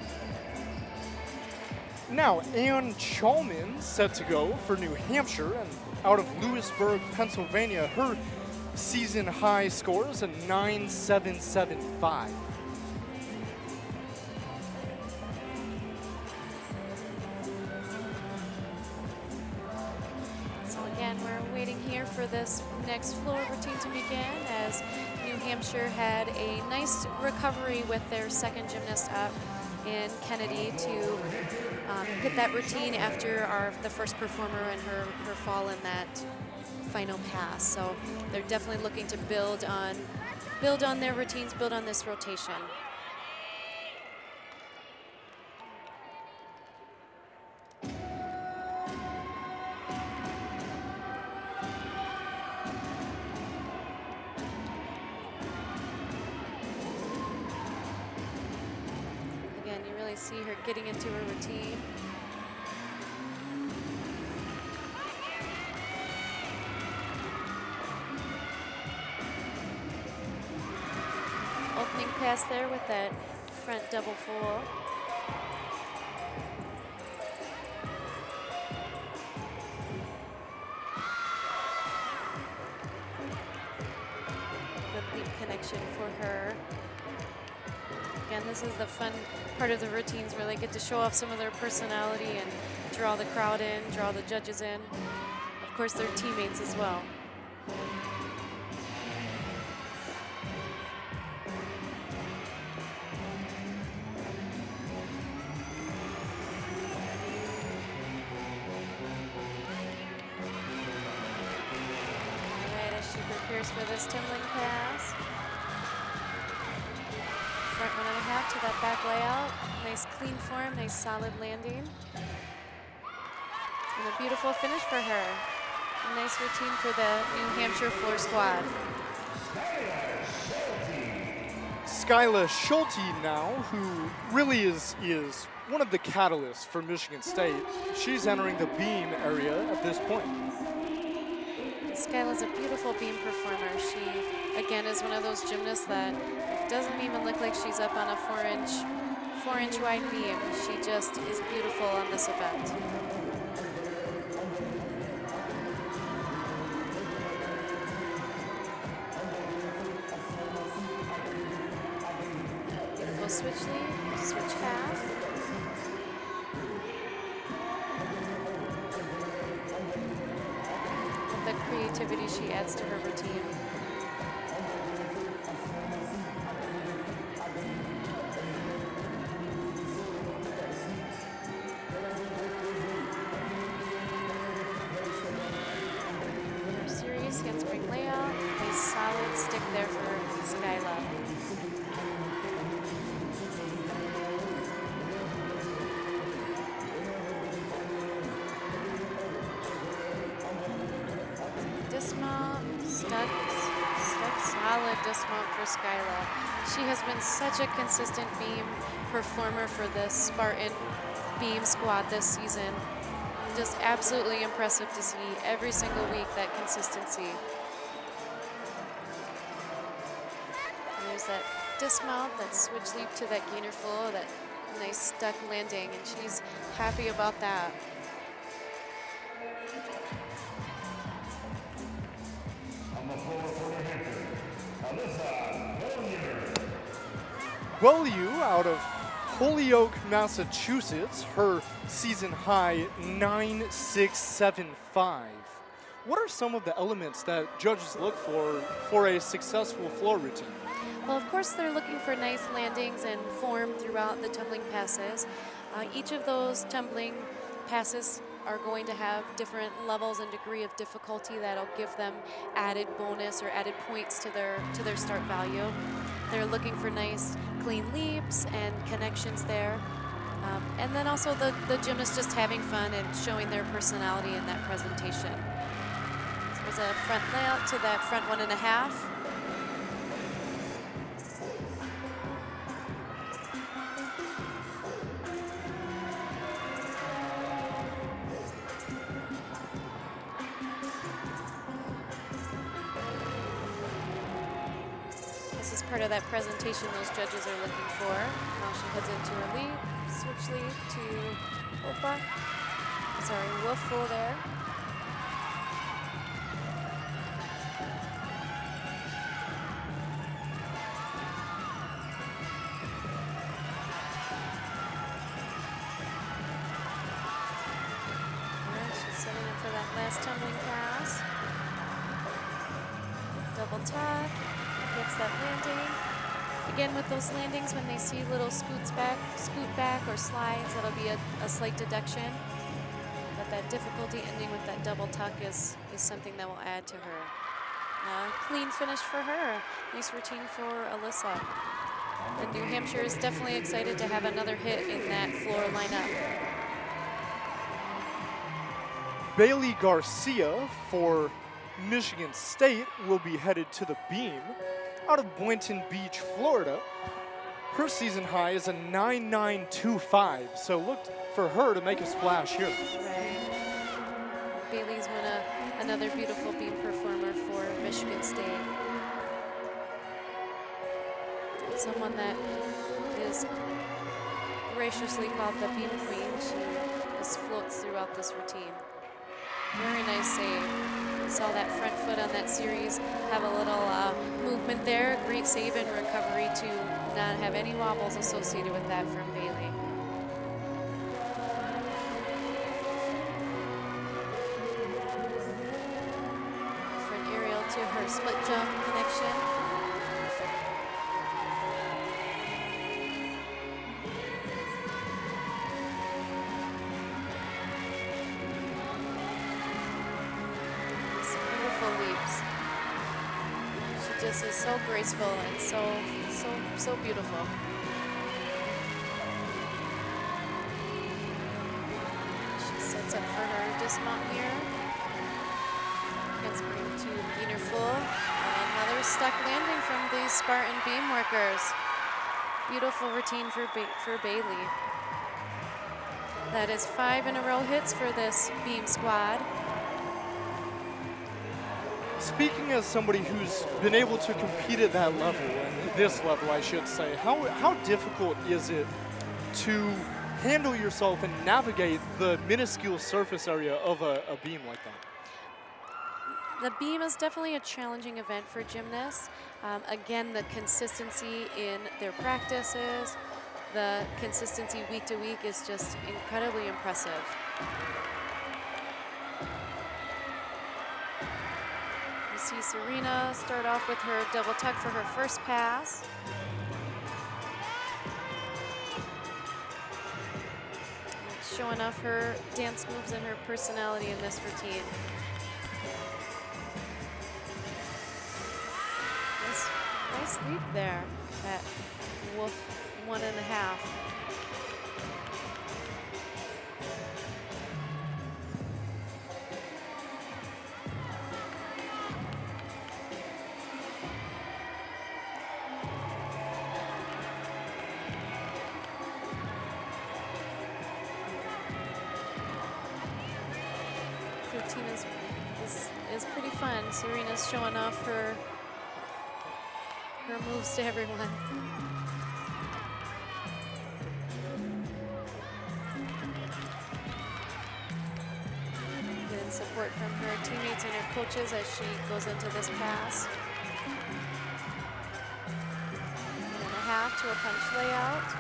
Now, Ann Chalman set to go for New Hampshire, and out of Lewisburg, Pennsylvania, her season high scores a nine seven seven five. So again, we're waiting here for this next floor routine to begin, as New Hampshire had a nice recovery with their second gymnast up in Kennedy to um, hit that routine after our the first performer and her, her fall in that final pass. So they're definitely looking to build on build on their routines, build on this rotation. Again, you really see her getting into her routine. Opening pass there with that front double full. Good leap connection for her. Again, this is the fun part of the routines where they get to show off some of their personality and draw the crowd in, draw the judges in. Of course, their teammates as well. goes for this tumbling pass. Front one and a half to that back layout. Nice clean form, nice solid landing. And a beautiful finish for her. A nice routine for the New Hampshire floor squad. Skyla Schulte now, who really is, is one of the catalysts for Michigan State. She's entering the beam area at this point. Skyla's a beautiful beam performer. She, again, is one of those gymnasts that doesn't even look like she's up on a four inch, four inch wide beam. She just is beautiful on this event. Beautiful switch lead, switch half. The creativity she adds to her routine. Her series, handspring layout, a solid stick there for Skyla. Dismount, stuck, stuck solid dismount for Skyla. She has been such a consistent beam performer for this Spartan beam squad this season. Just absolutely impressive to see every single week that consistency. There's that dismount, that switch leap to that gainer flow, that nice stuck landing, and she's happy about that. Wellew out of Holyoke, Massachusetts, her season high nine six seven five. What are some of the elements that judges look for for a successful floor routine? Well, of course, they're looking for nice landings and form throughout the tumbling passes. Uh, each of those tumbling passes are going to have different levels and degree of difficulty that'll give them added bonus or added points to their to their start value. They're looking for nice clean leaps and connections there. Um, and then also the, the gymnast just having fun and showing their personality in that presentation. So there's a front layout to that front one and a half. Part of that presentation those judges are looking for. Now she heads into her leap, switch leap to Opa. Sorry, wolf full there. And she's setting up for that last tumbling pass. Double tuck. Gets that landing. Again, with those landings, when they see little scoots back, scoot back or slides, that'll be a, a slight deduction. But that difficulty ending with that double tuck is, is something that will add to her. Uh, clean finish for her. Nice routine for Alyssa. And New Hampshire is definitely excited to have another hit in that floor lineup. Bailey Garcia for Michigan State will be headed to the beam out of Boynton Beach, Florida. Her season high is a nine nine two five, so look for her to make a splash here. Right. Bailey's been a, another beautiful beam performer for Michigan State. Someone that is graciously called the beam queen. She just floats throughout this routine. Very nice save. Saw that front foot on that series have a little uh, movement there. Great save and recovery to not have any wobbles associated with that from Bailey. For an aerial to her split jump connection. just is so graceful and so, so, so beautiful. She sets up for her dismount here. Gets bring to beaner full. And another stuck landing from these Spartan beam workers. Beautiful routine for, ba for Bailey. That is five in a row hits for this beam squad. Speaking as somebody who's been able to compete at that level, and this level I should say, how, how difficult is it to handle yourself and navigate the minuscule surface area of a, a beam like that? The beam is definitely a challenging event for gymnasts. Um, again, the consistency in their practices, the consistency week to week is just incredibly impressive. You see Serena start off with her double tuck for her first pass. Showing off her dance moves and her personality in this routine. Nice, nice leap there at Wolf one and a half. Routine is, is, is pretty fun. Serena's showing off her, her moves to everyone. Getting support from her teammates and her coaches as she goes into this pass. One and a half to a punch layout.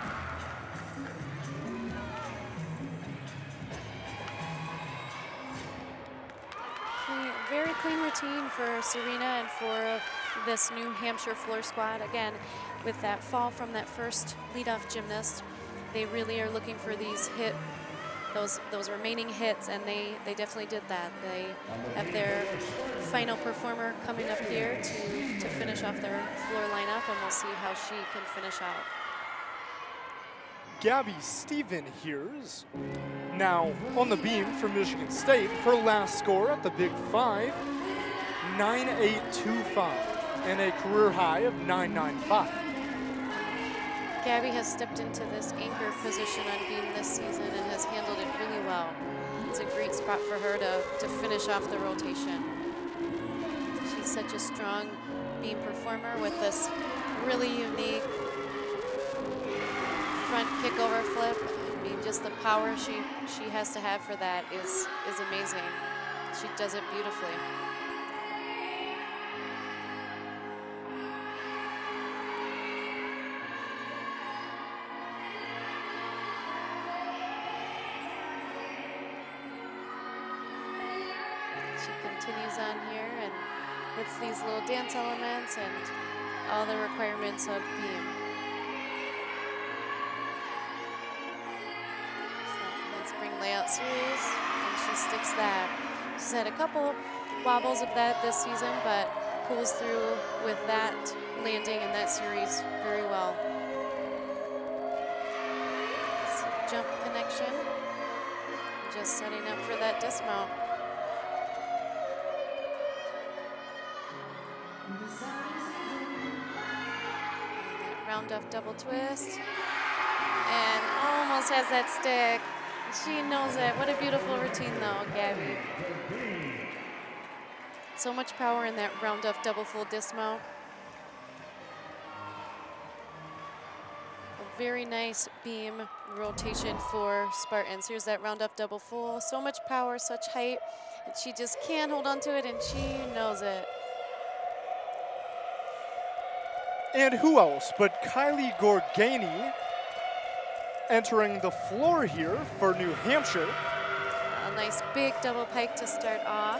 Very clean routine for Serena and for this New Hampshire floor squad. Again, with that fall from that first leadoff gymnast, they really are looking for these hit, those those remaining hits, and they they definitely did that. They have their final performer coming up here to to finish off their floor lineup, and we'll see how she can finish out. Gabby Stephen here's now on the beam for Michigan State. Her last score at the Big Five, nine eight two five, and a career high of nine nine five. Gabby has stepped into this anchor position on beam this season and has handled it really well. It's a great spot for her to, to finish off the rotation. She's such a strong beam performer with this really unique front kick over flip. I mean, just the power she she has to have for that is is amazing. She does it beautifully. She continues on here and hits these little dance elements and all the requirements of beam. Layout series, and she sticks that. She's had a couple wobbles of that this season, but pulls through with that landing in that series very well. Jump connection, just setting up for that dismount. Round off double twist, and almost has that stick. She knows it. What a beautiful routine, though, Gabby. So much power in that round off double full dismount. A very nice beam rotation for Spartans. Here's that round off double full. So much power, such height, and she just can't hold on to it, and she knows it. And who else but Kylie Gorgani entering the floor here for New Hampshire. A nice big double pike to start off.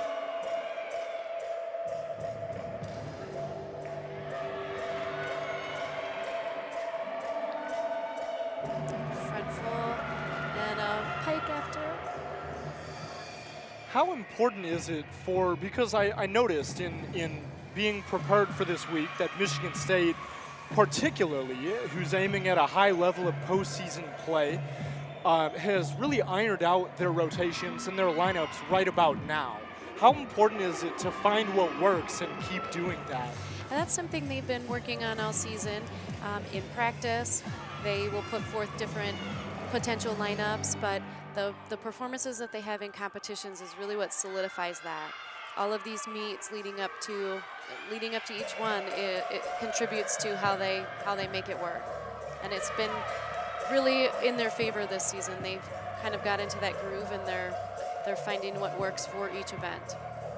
Front full and a pike after. How important is it for, because I, I noticed in, in being prepared for this week that Michigan State, particularly, who's aiming at a high level of postseason play, uh, has really ironed out their rotations and their lineups right about now. How important is it to find what works and keep doing that? And that's something they've been working on all season. Um, in practice, they will put forth different potential lineups, but the, the performances that they have in competitions is really what solidifies that. All of these meets leading up to leading up to each one, it, it contributes to how they how they make it work. And it's been really in their favor this season. They've kind of got into that groove, and they're they're finding what works for each event.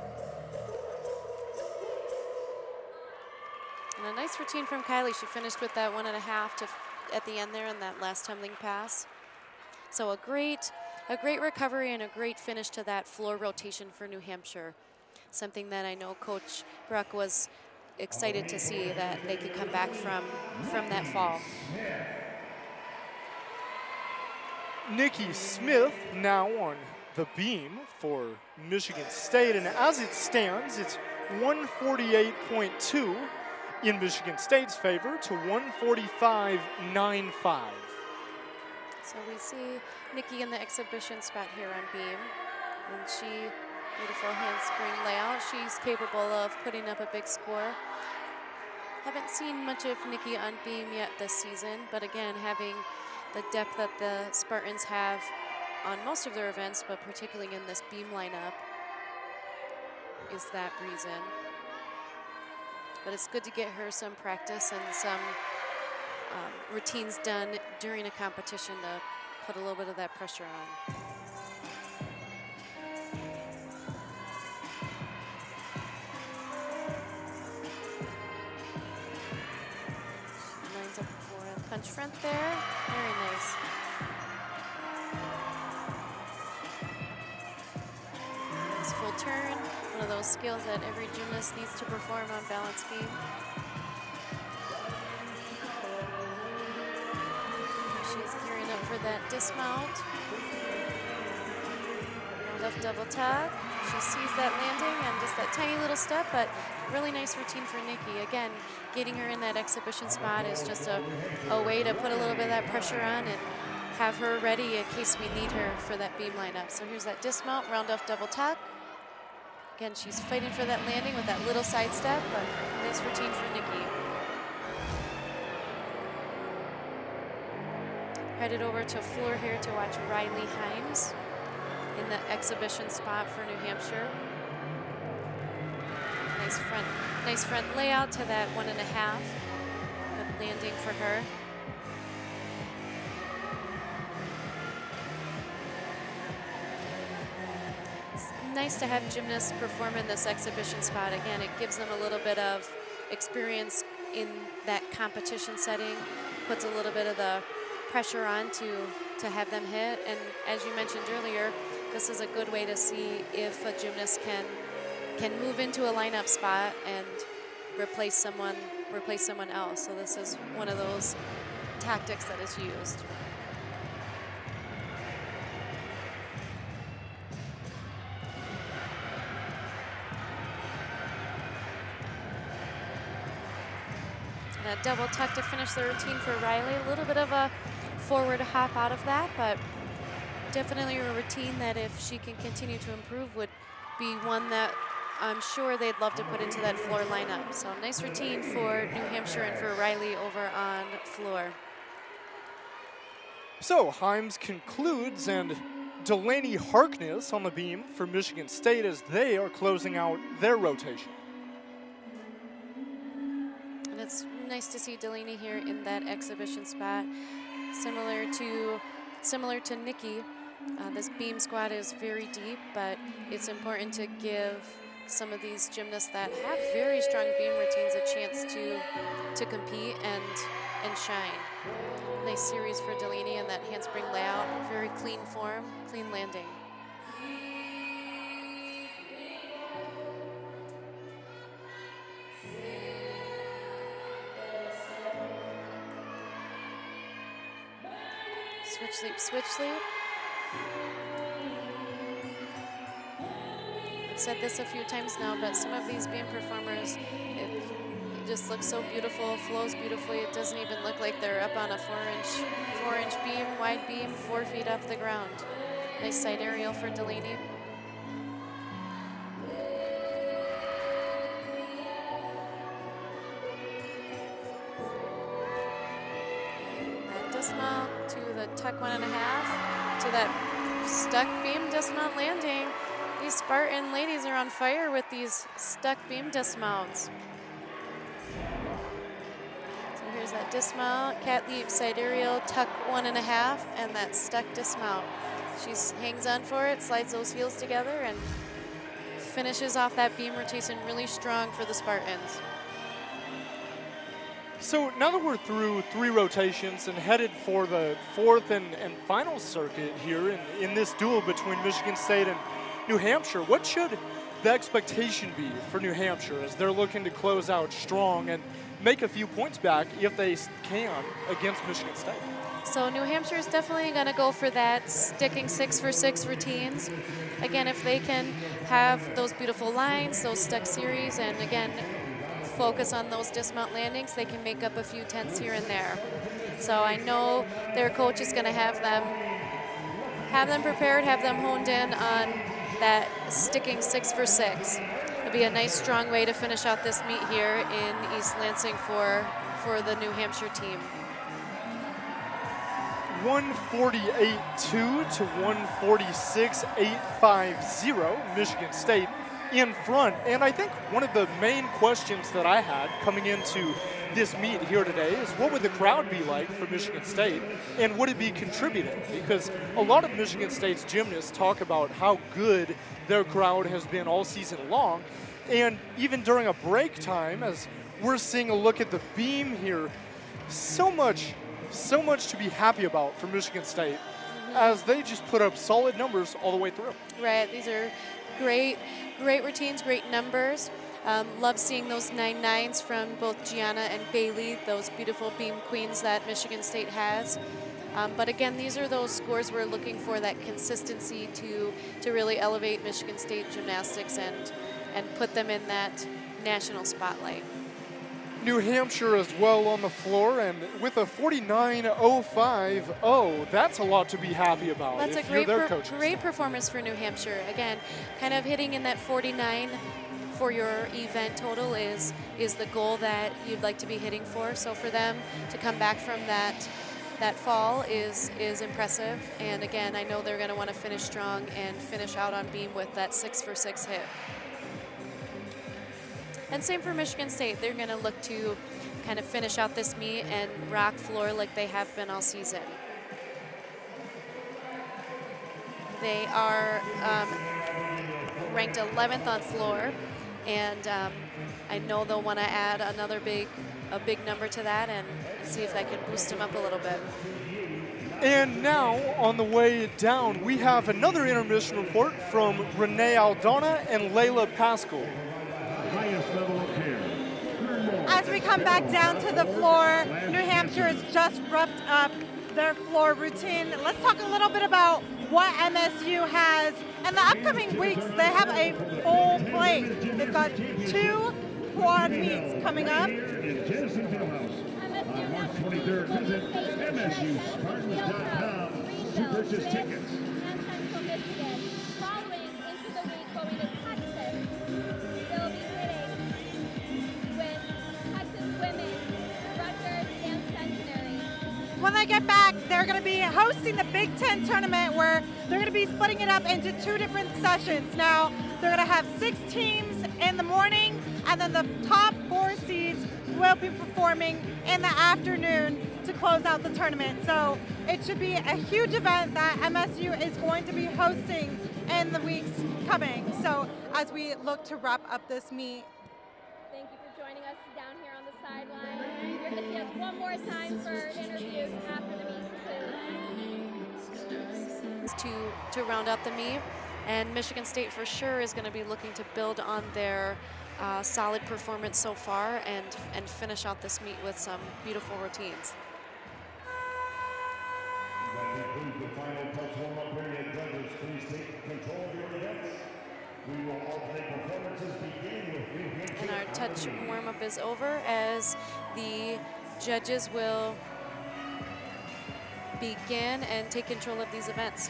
And a nice routine from Kylie. She finished with that one and a half to at the end there in that last tumbling pass. So a great, a great recovery and a great finish to that floor rotation for New Hampshire. Something that I know Coach Bruck was excited to see, that they could come back from, from that fall. Nikki Smith now on the beam for Michigan State, and as it stands, it's one forty-eight point two in Michigan State's favor to one forty-five point nine five. So we see Nikki in the exhibition spot here on beam, and she, beautiful handspring layout. She's capable of putting up a big score. Haven't seen much of Nikki on beam yet this season, but again, having the depth that the Spartans have on most of their events, but particularly in this beam lineup, is that reason. But it's good to get her some practice and some um, routines done during a competition to put a little bit of that pressure on. Lines up for a punch front there. Very nice. Nice full turn. One of those skills that every gymnast needs to perform on balance beam. She's gearing up for that dismount. Left double tuck. She sees that landing and just that tiny little step, but really nice routine for Nikki. Again, getting her in that exhibition spot is just a, a way to put a little bit of that pressure on and have her ready in case we need her for that beam lineup. So here's that dismount, round off double tuck. Again, she's fighting for that landing with that little side step, but nice routine for Nikki. Headed over to floor here to watch Riley Himes in the exhibition spot for New Hampshire. Nice front, nice front layout to that one and a half. Good landing for her. It's nice to have gymnasts perform in this exhibition spot. Again, it gives them a little bit of experience in that competition setting, puts a little bit of the pressure on to, to have them hit. And as you mentioned earlier, this is a good way to see if a gymnast can can move into a lineup spot and replace someone replace someone else. So this is one of those tactics that is used. And a double tuck to finish the routine for Riley. A little bit of a forward hop out of that, but definitely a routine that if she can continue to improve would be one that I'm sure they'd love to put into that floor lineup. So nice routine for New Hampshire and for Riley over on floor. So Himes concludes, and Delaney Harkness on the beam for Michigan State as they are closing out their rotation. And it's nice to see Delaney here in that exhibition spot. Similar to, similar to Nikki, uh, this beam squat is very deep, but it's important to give some of these gymnasts that have very strong beam routines a chance to to compete and and shine. Nice series for Delaney and that handspring layout. Very clean form, clean landing. Switch leap, switch leap. said this a few times now, but some of these beam performers, it, it just looks so beautiful, flows beautifully. It doesn't even look like they're up on a four-inch, four-inch beam, wide beam, four feet off the ground. Nice side aerial for Delaney. That dismount to the tuck one and a half, to that stuck beam dismount landing. These Spartan ladies are on fire with these stuck beam dismounts. So here's that dismount, cat leap, side aerial, tuck one and a half, and that stuck dismount. She hangs on for it, slides those heels together, and finishes off that beam rotation really strong for the Spartans. So now that we're through three rotations and headed for the fourth and, and final circuit here in, in this duel between Michigan State and New Hampshire, what should the expectation be for New Hampshire as they're looking to close out strong and make a few points back if they can against Michigan State? So New Hampshire is definitely going to go for that sticking six for six routines. Again, if they can have those beautiful lines, those stuck series, and again, focus on those dismount landings, they can make up a few tenths here and there. So I know their coach is going to have them have them prepared, have them honed in on that sticking six for six. It'll be a nice strong way to finish out this meet here in East Lansing for, for the New Hampshire team. one forty-eight two to one forty-six eight fifty, Michigan State in front. And I think one of the main questions that I had coming into this meet here today is what would the crowd be like for Michigan State, and would it be contributing? Because a lot of Michigan State's gymnasts talk about how good their crowd has been all season long, and even during a break time, as we're seeing a look at the beam here, so much, so much to be happy about for Michigan State as they just put up solid numbers all the way through. Right, these are great, great routines, great numbers. Um, love seeing those nine nines from both Gianna and Bailey, those beautiful beam queens that Michigan State has. Um, but again, these are those scores we're looking for, that consistency to to really elevate Michigan State gymnastics and and put them in that national spotlight. New Hampshire as well on the floor, and with a forty-nine oh five oh, that's a lot to be happy about. That's if a great, you're their per great performance for New Hampshire. Again, kind of hitting in that forty-nine for your event total is is the goal that you'd like to be hitting for. So for them to come back from that that fall is is impressive. And again, I know they're going to want to finish strong and finish out on beam with that six for six hit. And same for Michigan State. They're going to look to kind of finish out this meet and rock floor like they have been all season. They are um, ranked eleventh on floor, and um, I know they'll want to add another big, a big number to that and, and see if that can boost them up a little bit. And now, on the way down, we have another intermission report from Renee Aldana and Layla Pascal. As we come back down to the floor, New Hampshire has just wrapped up their floor routine. Let's talk a little bit about what M S U has. In the upcoming weeks, they have a full plate. They've got two quad meets coming up. In Genesis Fieldhouse on March twenty-third, visit M S U Spartans dot com to purchase tickets. And Central Michigan. Following into the week going to Texas, they'll be hitting with Texas women, Rutgers, and Centenary. When they get back, they're going to be hosting the Big Ten tournament, where they're going to be splitting it up into two different sessions. Now, they're going to have six teams in the morning, and then the top four seeds will be performing in the afternoon to close out the tournament. So it should be a huge event that M S U is going to be hosting in the weeks coming. So as we look to wrap up this meet. Thank you for joining us down here on the sideline. You're going to see us one more time for interviews after the meet, too. To, to round out the meet, and Michigan State for sure is going to be looking to build on their uh, solid performance so far and, and finish out this meet with some beautiful routines. That concludes the final touch warm-up period. Judges, please take control of your events. We will alternate touch warm-up is over, as the judges will begin and take control of these events.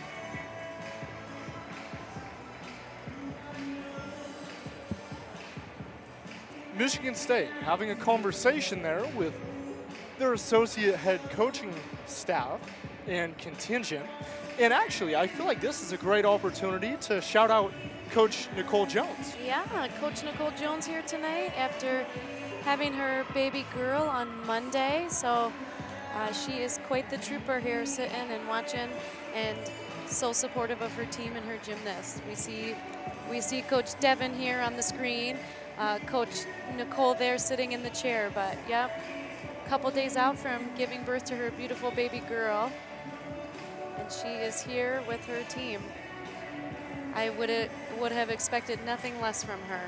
Michigan State having a conversation there with their associate head coaching staff and contingent. And actually, I feel like this is a great opportunity to shout out Coach Nicole Jones. Yeah, Coach Nicole Jones here tonight after having her baby girl on Monday. So uh, she is quite the trooper here, sitting and watching, and so supportive of her team and her gymnasts. We see, we see Coach Devin here on the screen, uh, Coach Nicole there sitting in the chair. But yep, a couple days out from giving birth to her beautiful baby girl, and she is here with her team. I would would have expected nothing less from her.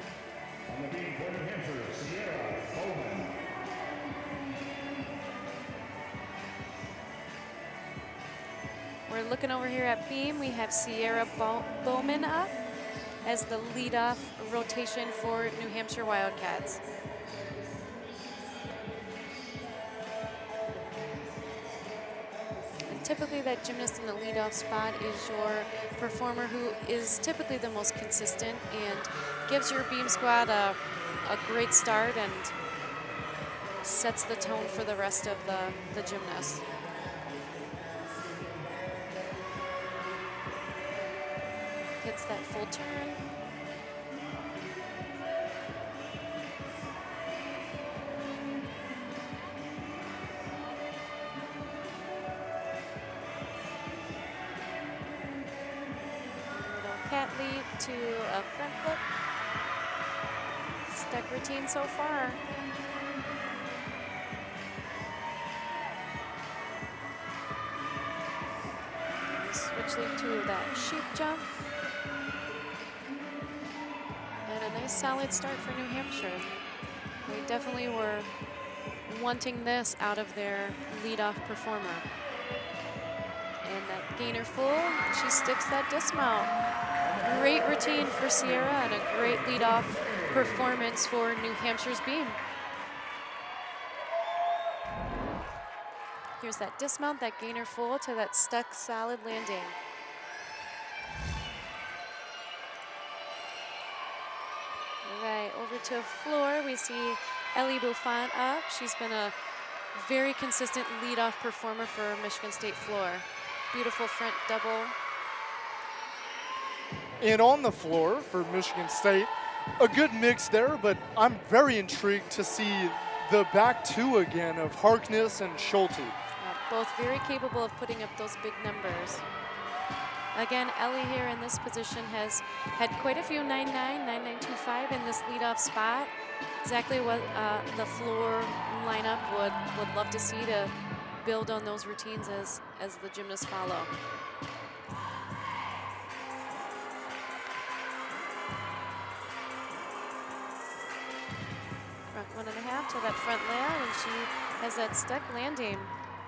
We're looking over here at beam. We have Sierra Bow Bowman up as the leadoff rotation for New Hampshire Wildcats. Typically, that gymnast in the leadoff spot is your performer who is typically the most consistent and gives your beam squad a, a great start and sets the tone for the rest of the, the gymnasts. Hits that full turn. Cat lead to a front flip. Stuck routine so far. Switch lead to that sheep jump. And a nice solid start for New Hampshire. They definitely were wanting this out of their leadoff performer. And that gainer full, she sticks that dismount. Great routine for Sierra and a great leadoff performance for New Hampshire's beam. Here's that dismount, that gainer full to that stuck solid landing. All right, over to floor, we see Ellie Buffon up. She's been a very consistent leadoff performer for Michigan State floor. Beautiful front double. And on the floor for Michigan State, a good mix there, but I'm very intrigued to see the back two again of Harkness and Schulte. Uh, both very capable of putting up those big numbers. Again, Ellie here in this position has had quite a few nine nine, nine nine two five in this leadoff spot. Exactly what uh, the floor lineup would, would love to see to build on those routines as, as the gymnasts follow. Front one and a half to that front layout, and she has that stuck landing.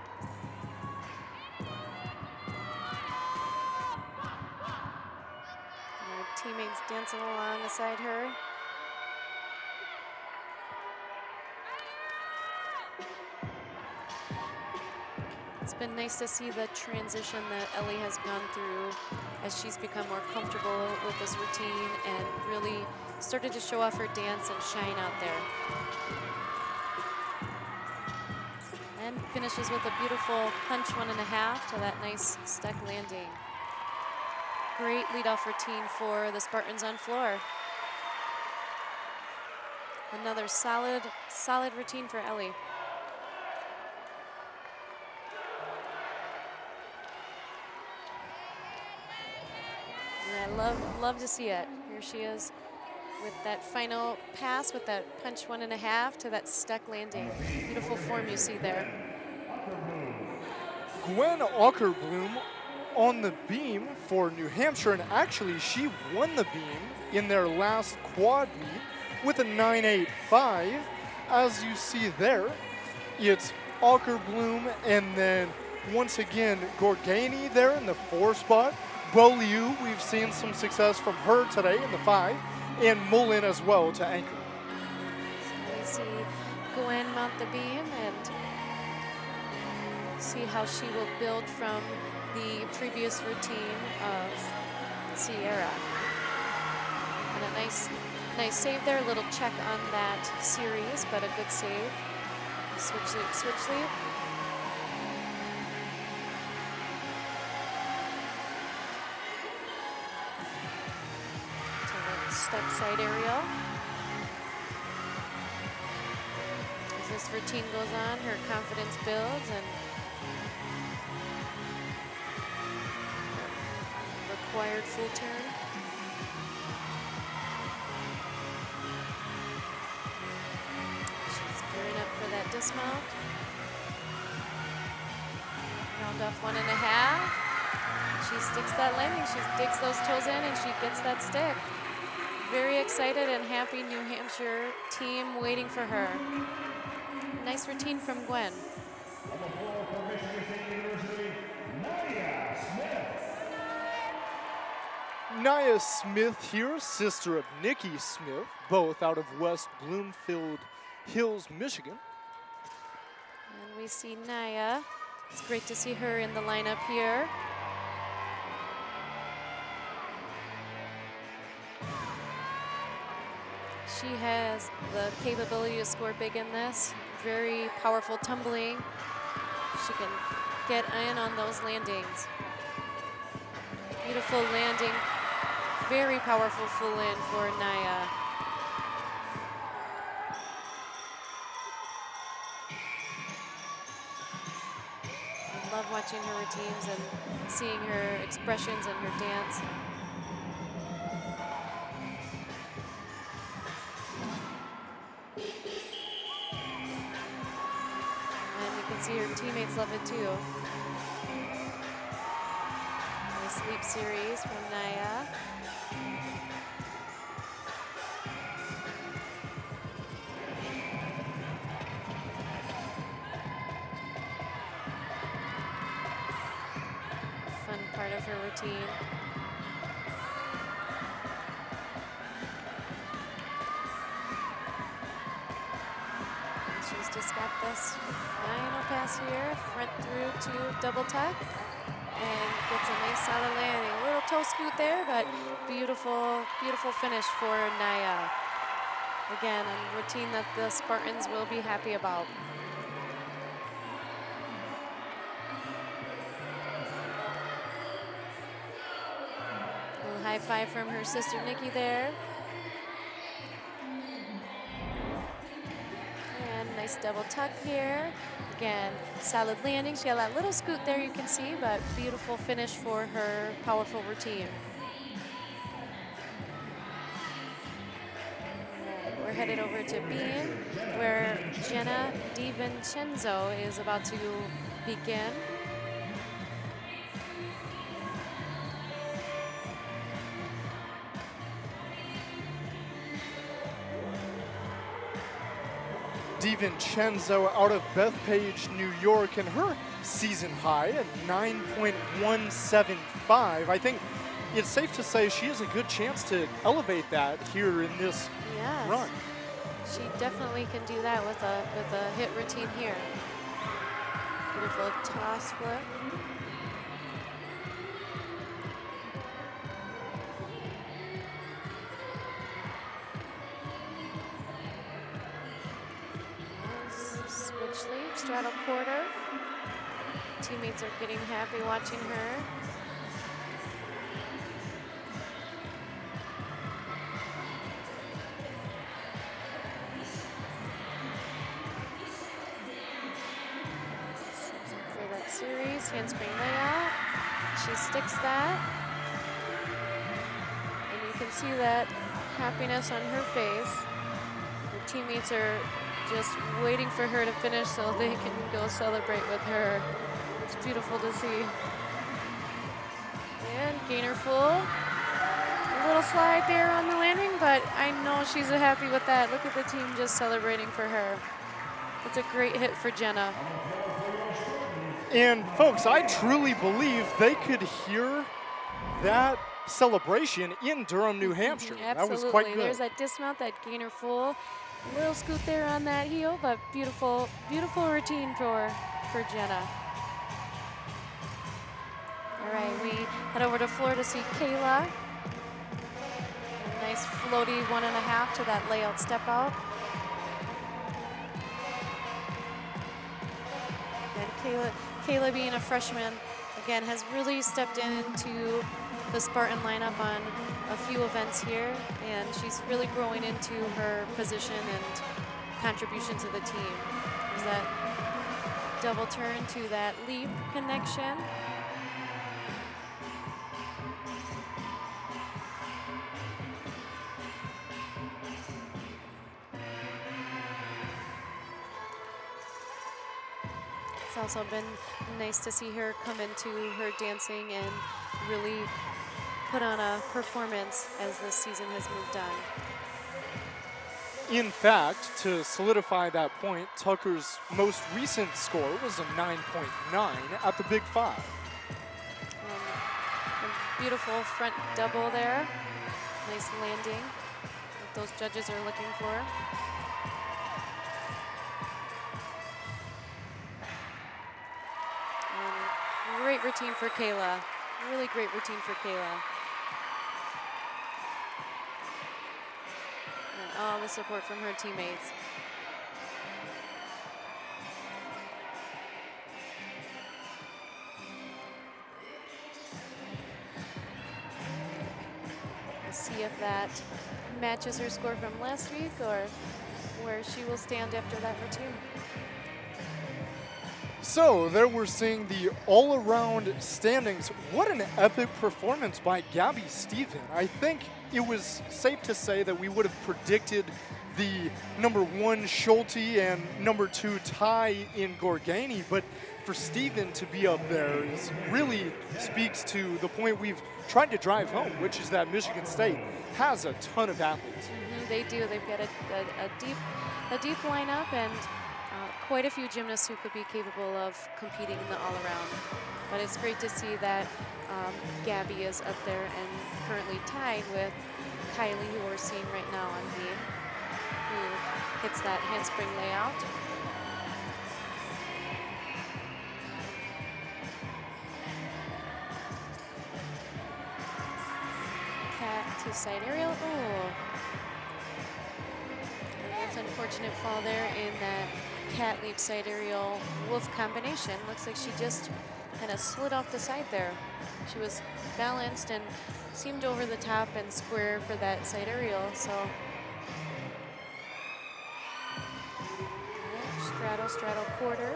And her teammates dancing along beside her. It's been nice to see the transition that Ellie has gone through as she's become more comfortable with this routine and really started to show off her dance and shine out there. And finishes with a beautiful punch one and a half to that nice stuck landing. Great leadoff routine for the Spartans on floor. Another solid, solid routine for Ellie. And I love, love to see it. Here she is with that final pass with that punch one and a half to that stuck landing. Beautiful form you see there. Gwen Ockerbloom on the beam for New Hampshire, and actually she won the beam in their last quad meet with a nine eight five. As you see there, it's Ockerbloom and then once again Gorgani there in the four spot. Beaulieu, we've seen some success from her today in the five, and Mullen as well to anchor. see Gwen mount the beam and see how she will build from the previous routine of Sierra. And a nice, nice save there, a little check on that series, but a good save. Switch leap, switch leap. Step side aerial. As this routine goes on, her confidence builds and required full turn. She's gearing up for that dismount. Round off one and a half. She sticks that landing. She digs those toes in and she gets that stick. Very excited and happy New Hampshire team waiting for her. Nice routine from Gwen. On the floor for Michigan State University, Nia Smith. Nia Smith here, sister of Nikki Smith, both out of West Bloomfield Hills, Michigan. And we see Nia. It's great to see her in the lineup here. She has the capability to score big in this. Very powerful tumbling. She can get in on those landings. Beautiful landing. Very powerful full in for Nia. I love watching her routines and seeing her expressions and her dance. See her teammates love it too. Nice leap series from Nia. Fun part of her routine. She's just got this final pass here, front through to double tuck, and gets a nice solid landing. A little toe scoot there, but beautiful, beautiful finish for Nia. Again, a routine that the Spartans will be happy about. A little high five from her sister Nikki there. Nice double tuck here. Again, solid landing. She had that little scoot there you can see, but beautiful finish for her powerful routine. And we're headed over to beam, where Jenna DiVincenzo is about to begin. DiVincenzo out of Bethpage, New York, and her season high at nine point one seven five. I think it's safe to say she has a good chance to elevate that here in this yes. run. She definitely can do that with a with a hit routine here. Beautiful toss flip. Straddle quarter. Teammates are getting happy watching her. For that series, handspring layout. She sticks that. And you can see that happiness on her face. Her teammates are just waiting for her to finish so they can go celebrate with her. It's beautiful to see. And gainer full. A little slide there on the landing, but I know she's happy with that. Look at the team just celebrating for her. It's a great hit for Jenna. And folks, I truly believe they could hear that celebration in Durham, New Hampshire. Absolutely. That was quite good. There's that dismount, that gainer full. Little scoot there on that heel, but beautiful, beautiful routine for, for Jenna. All right, we head over to floor to see Kayla. A nice floaty one and a half to that layout step out. And Kayla, Kayla being a freshman, again, has really stepped into the Spartan lineup on a few events here, and she's really growing into her position and contribution to the team. There's that double turn to that leap connection. It's also been nice to see her come into her dancing and really put on a performance as this season has moved on. In fact, to solidify that point, Tucker's most recent score was a nine point nine at the Big Five. Um, a beautiful front double there. Nice landing, what those judges are looking for. And great routine for Kayla. Really great routine for Kayla. And all the support from her teammates. We'll see if that matches her score from last week or where she will stand after that routine. So there we're seeing the all-around standings. What an epic performance by Gabby Stephen. I think it was safe to say that we would have predicted the number one Schulte and number two Ty in Gorgani, but for Stephen to be up there is really speaks to the point we've tried to drive home, which is that Michigan State has a ton of athletes. Mm-hmm, they do. They've got a, a, a deep, a deep lineup and uh, quite a few gymnasts who could be capable of competing in the all-around. But it's great to see that um, Gabby is up there and currently tied with Kylie, who we're seeing right now on beam, who hits that handspring layout. Cat to side aerial. Oh. And that's an unfortunate fall there in that cat leap side aerial wolf combination. Looks like she just kind of slid off the side there. She was balanced and seemed over the top and square for that side aerial, so. Straddle, straddle, quarter.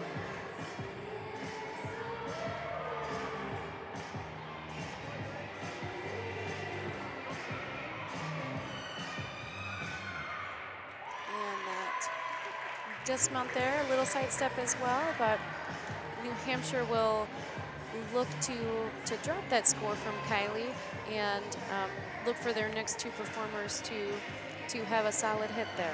And that dismount there, a little side step as well, but New Hampshire will look to to drop that score from Kylie and um, look for their next two performers to to have a solid hit there.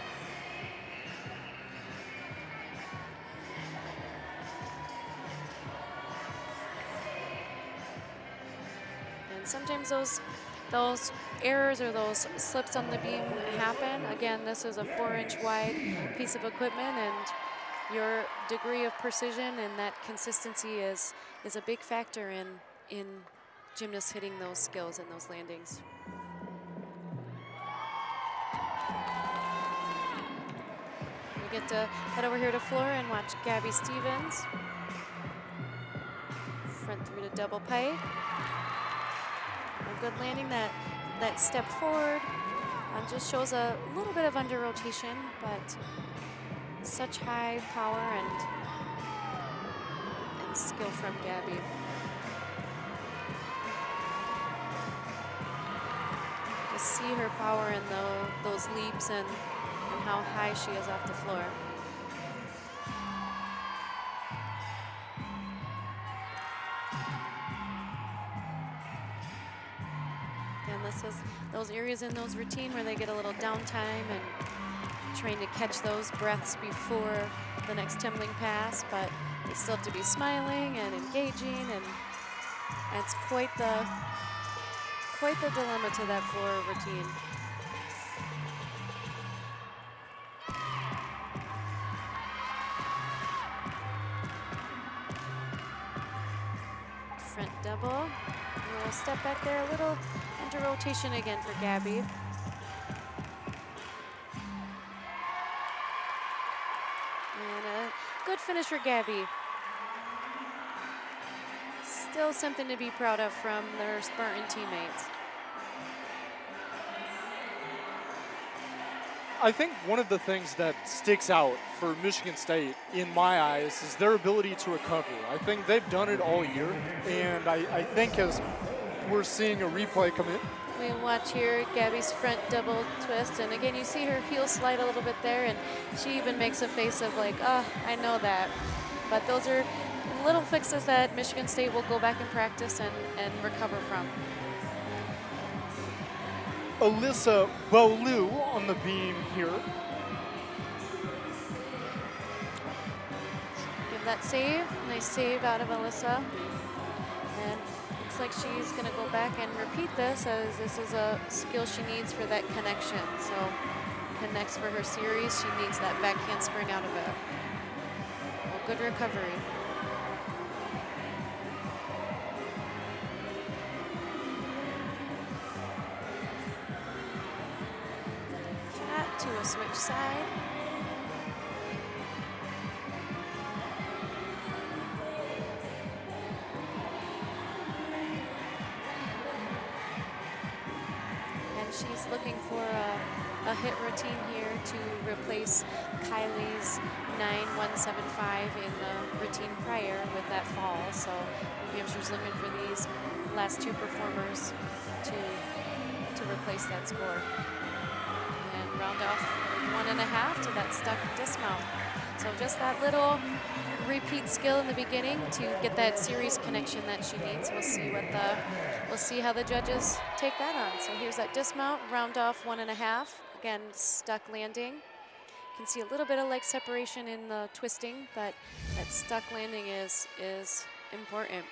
And sometimes those those errors or those slips on the beam happen. Again, this is a four inch wide piece of equipment, and your degree of precision and that consistency is is a big factor in in gymnasts hitting those skills and those landings. We get to head over here to floor and watch Gabby Stevens. Front through to double pike. A good landing, that that step forward um, just shows a little bit of under rotation, but such high power and, and skill from Gabby. You see her power in the, those leaps and, and how high she is off the floor. And this is those areas in those routine where they get a little downtime and trying to catch those breaths before the next tumbling pass, but they still have to be smiling and engaging, and it's quite the quite the dilemma to that floor routine. double. A little step back there, a little into rotation again for Gabby. And a good finish for Gabby. Still something to be proud of from their Spartan teammates. I think one of the things that sticks out for Michigan State, in my eyes, is their ability to recover. I think they've done it all year, and I, I think as we're seeing a replay come in. We watch here Gabby's front double twist, and again, you see her heel slide a little bit there, and she even makes a face of like, oh, I know that. But those are little fixes that Michigan State will go back and practice and, and recover from. Alyssa Beaulieu on the beam here. Give that save. Nice save out of Alyssa. And looks like she's going to go back and repeat this, as this is a skill she needs for that connection. So connects for her series. She needs that back handspring out of it. Well, good recovery. To a switch side. And she's looking for a, a hit routine here to replace Kylie's nine one seven five in the routine prior with that fall. So New Hampshire's looking for these last two performers to, to replace that score. Round off one and a half to that stuck dismount. So just that little repeat skill in the beginning to get that series connection that she needs. We'll see what the, we'll see how the judges take that on. So here's that dismount, round off one and a half. Again, stuck landing. You can see a little bit of leg separation in the twisting, but that stuck landing is, is important.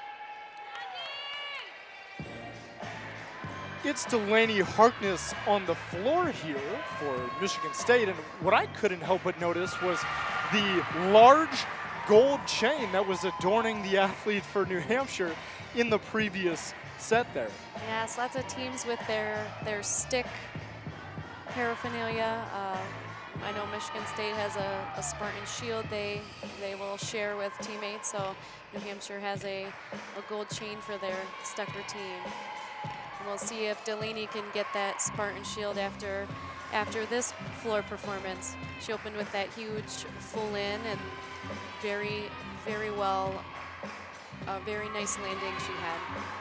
It's Delaney Harkness on the floor here for Michigan State, and what I couldn't help but notice was the large gold chain that was adorning the athlete for New Hampshire in the previous set there. Yes, lots of teams with their, their stick paraphernalia. Uh, I know Michigan State has a, a Spartan shield they, they will share with teammates, so New Hampshire has a, a gold chain for their stuck routine. We'll see if Delaney can get that Spartan shield after after this floor performance. She opened with that huge full in and very, very well, a very nice landing she had.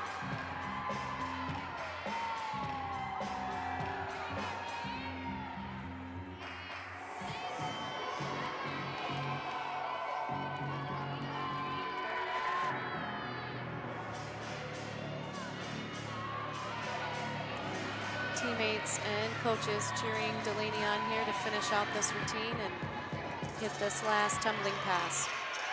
Teammates and coaches cheering Delaney on here to finish out this routine and hit this last tumbling pass.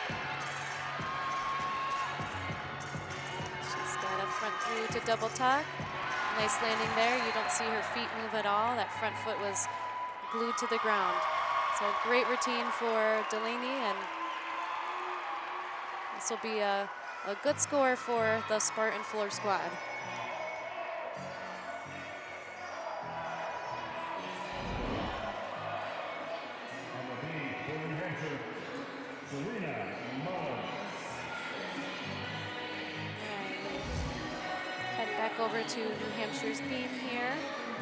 She's got a front through to double tuck. Nice landing there. You don't see her feet move at all. That front foot was glued to the ground. So great routine for Delaney, and this will be a, a good score for the Spartan floor squad. Over to New Hampshire's beam here.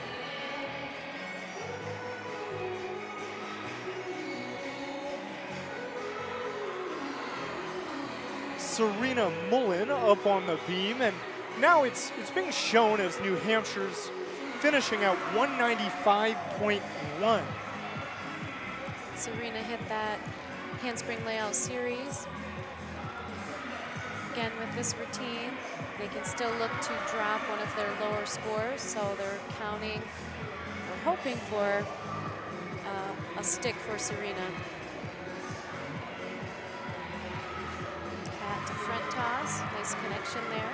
Serena Mullen up on the beam, and now it's it's being shown as New Hampshire's finishing at one ninety-five point one. Serena hit that handspring layout series. Again, with this routine, they can still look to drop one of their lower scores, so they're counting, or hoping for uh, a stick for Serena. Hat to front toss, nice connection there.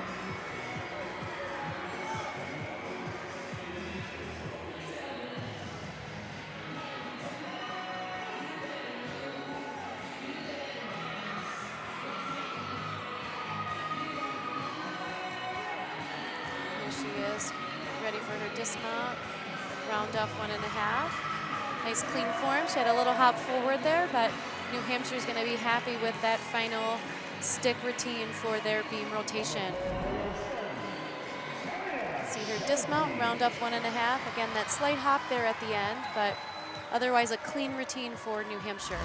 ready for her dismount. Round off one and a half. Nice clean form. She had a little hop forward there, but New Hampshire's going to be happy with that final stick routine for their beam rotation. See her dismount, round off one and a half. Again, that slight hop there at the end, but otherwise a clean routine for New Hampshire.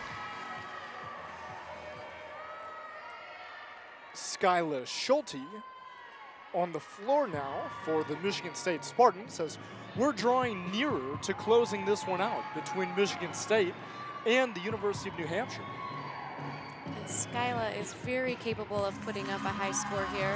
Skyla Schulte on the floor now for the Michigan State Spartans as we're drawing nearer to closing this one out between Michigan State and the University of New Hampshire. And Skyla is very capable of putting up a high score here.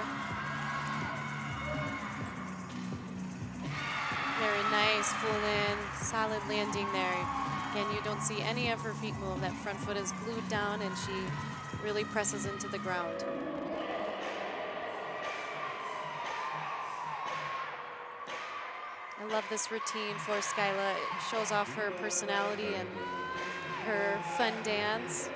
Very nice, full in, solid landing there. Again, you don't see any of her feet move. That front foot is glued down and she really presses into the ground. I love this routine for Skyla. It shows off her personality and her fun dance.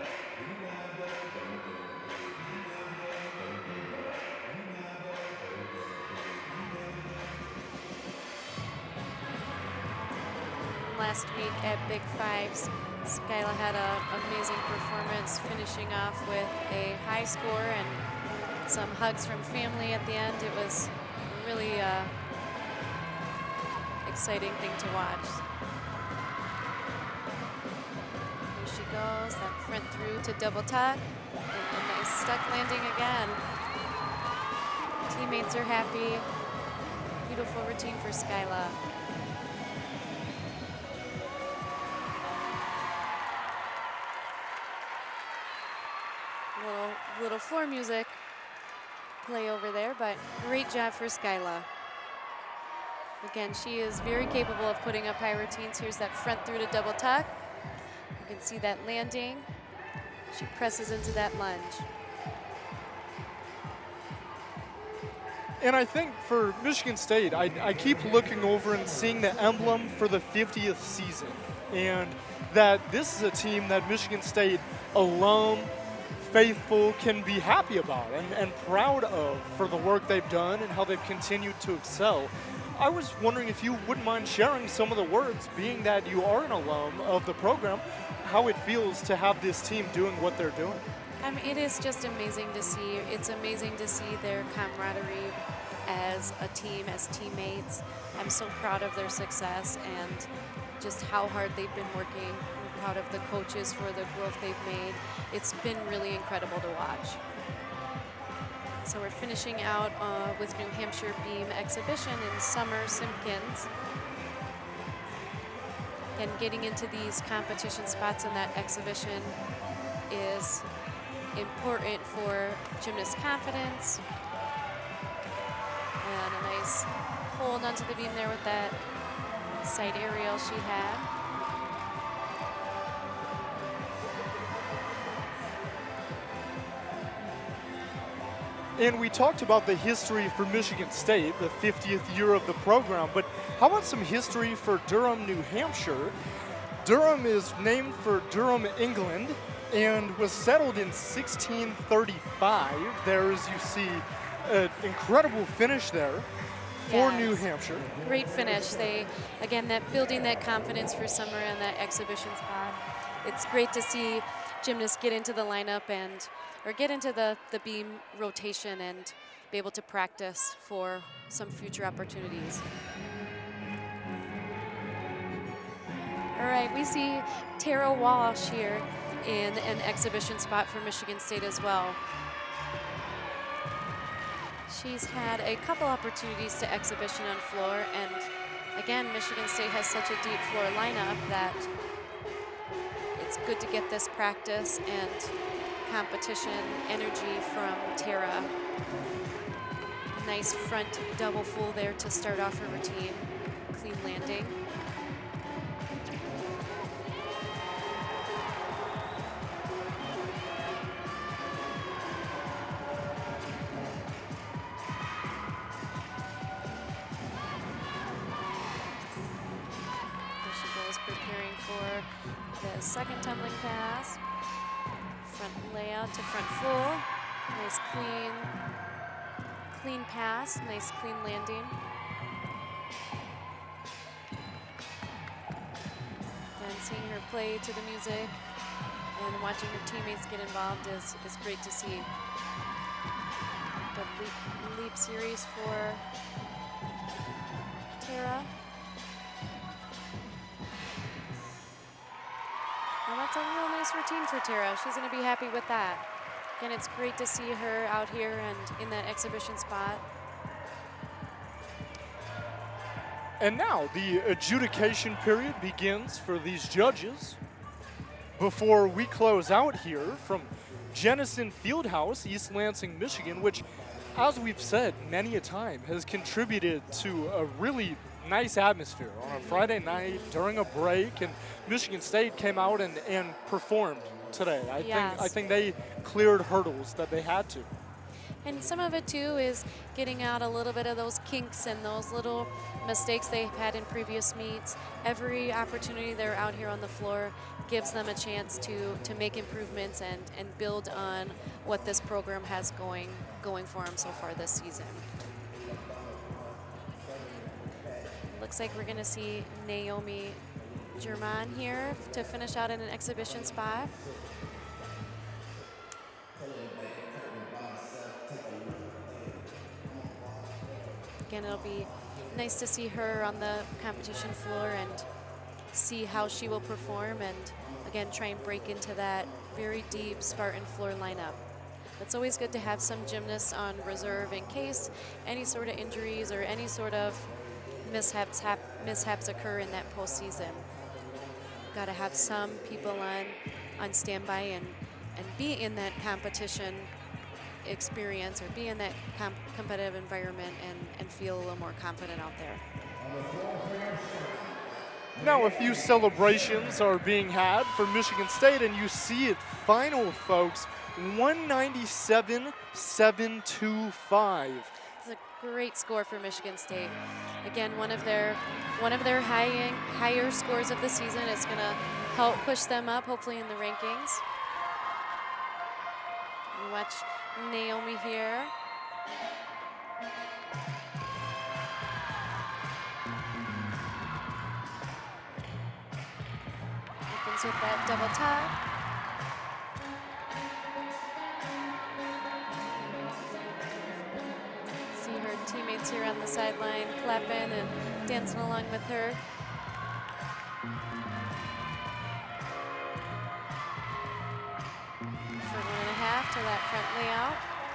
Last week at Big Fives, Skyla had an amazing performance, finishing off with a high score and some hugs from family at the end. It was really uh, exciting thing to watch. Here she goes, that front through to double tuck, and a nice stuck landing again. Teammates are happy. Beautiful routine for Skyla. Little, little floor music play over there, but great job for Skyla. Again, she is very capable of putting up high routines. Here's that front through to double tuck. You can see that landing. She presses into that lunge. And I think for Michigan State, I, I keep looking over and seeing the emblem for the fiftieth season. And that this is a team that Michigan State alum, faithful can be happy about and, and proud of for the work they've done and how they've continued to excel. I was wondering if you wouldn't mind sharing some of the words, being that you are an alum of the program, how it feels to have this team doing what they're doing. I mean, it is just amazing to see. It's amazing to see their camaraderie as a team, as teammates. I'm so proud of their success and just how hard they've been working. I'm proud of the coaches for the growth they've made. It's been really incredible to watch. So we're finishing out uh, with New Hampshire Beam Exhibition in Summer Simpkins. And getting into these competition spots in that exhibition is important for gymnast confidence. And a nice hold onto the beam there with that side aerial she had. And we talked about the history for Michigan State, the fiftieth year of the program, but how about some history for Durham, New Hampshire? Durham is named for Durham, England, and was settled in sixteen thirty-five. There, as you see, an incredible finish there for Yes. New Hampshire. Great finish. They, again, that building that confidence for summer and that exhibition spot. It's great to see gymnasts get into the lineup and, or get into the, the beam rotation and be able to practice for some future opportunities. All right, we see Tara Walsh here in an exhibition spot for Michigan State as well. She's had a couple opportunities to exhibition on floor, and again, Michigan State has such a deep floor lineup that it's good to get this practice and competition energy from Tara. Nice front double full there to start off her routine. Clean landing. Preparing for the second tumbling pass. Front layout to front full. Nice clean, clean pass, nice clean landing. And seeing her play to the music and watching her teammates get involved is, is great to see. The leap, leap series for Tara. Well, that's a real nice routine for Tara. She's going to be happy with that. Again, it's great to see her out here and in that exhibition spot. And now the adjudication period begins for these judges. Before we close out here from Jenison Fieldhouse, East Lansing, Michigan, which, as we've said many a time, has contributed to a really nice atmosphere on a Friday night during a break, and Michigan State came out and, and performed today. I Yes. think I think they cleared hurdles that they had to. And some of it too is getting out a little bit of those kinks and those little mistakes they've had in previous meets. Every opportunity they're out here on the floor gives them a chance to to make improvements and and build on what this program has going going for them so far this season. Looks like we're going to see Naomi German here to finish out in an exhibition spot. Again, it'll be nice to see her on the competition floor and see how she will perform, and again, try and break into that very deep Spartan floor lineup. It's always good to have some gymnasts on reserve in case any sort of injuries or any sort of mishaps hap mishaps occur in that postseason. Got to have some people on on standby and and be in that competition experience or be in that comp competitive environment and and feel a little more confident out there. Now a few celebrations are being had for Michigan State, and you see it final, folks. one ninety-seven seven twenty-five. It's a great score for Michigan State. Again, one of their one of their high higher scores of the season. It's going to help push them up, hopefully, in the rankings. We watch Naomi here. Opens with that double top. Teammates here on the sideline clapping and dancing along with her. For one and a half to that front layout.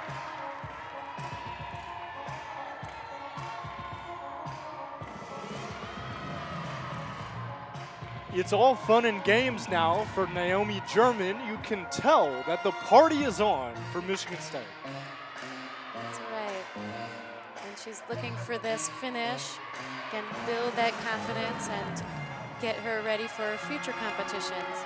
It's all fun and games now for Naomi German. You can tell that the party is on for Michigan State. That's right. And she's looking for this finish. Again, build that confidence and get her ready for future competitions.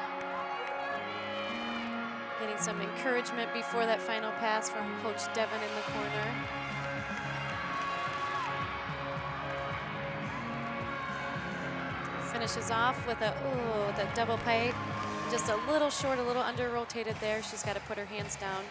Getting some encouragement before that final pass from Coach Devin in the corner. Finishes off with a, ooh, the double pike. Just a little short, a little under rotated there. She's got to put her hands down.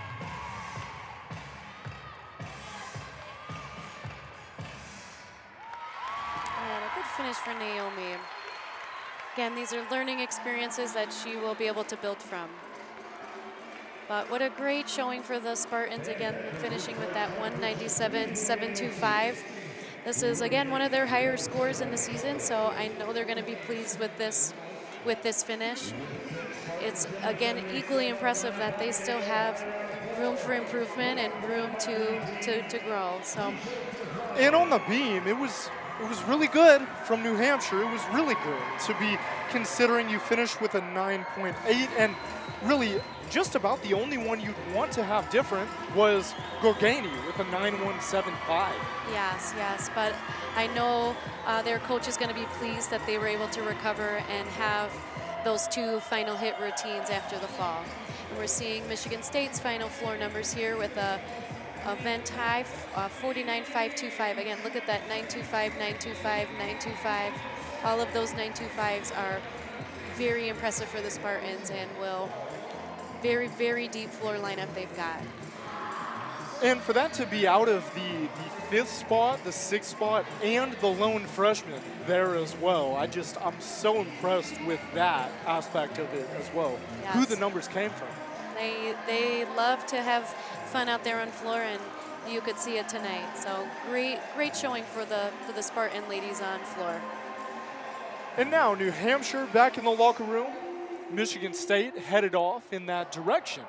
And a good finish for Naomi. Again, these are learning experiences that she will be able to build from. But what a great showing for the Spartans, again, finishing with that one ninety-seven seven twenty-five. This is, again, one of their higher scores in the season, so I know they're going to be pleased with this, with this finish. It's, again, equally impressive that they still have room for improvement and room to, to, to grow. So. And on the beam, it was it was really good from New Hampshire. It was really good to be considering you finished with a nine point eight, and really just about the only one you'd want to have different was Gorgani with a nine one seven five. Yes, yes, but I know uh, their coach is going to be pleased that they were able to recover and have those two final hit routines after the fall. And we're seeing Michigan State's final floor numbers here with a event high uh, forty-nine five twenty-five. Again, look at that, nine two five, nine two five, nine two five. All of those nine two fives are very impressive for the Spartans and will very, very deep floor lineup they've got. And for that to be out of the, the fifth spot, the sixth spot, and the lone freshman there as well, I just, I'm so impressed with that aspect of it as well, Yes. who the numbers came from. They, they love to have fun out there on floor, and you could see it tonight. So great, great showing for the, for the Spartan ladies on floor. And now New Hampshire back in the locker room. Michigan State headed off in that direction.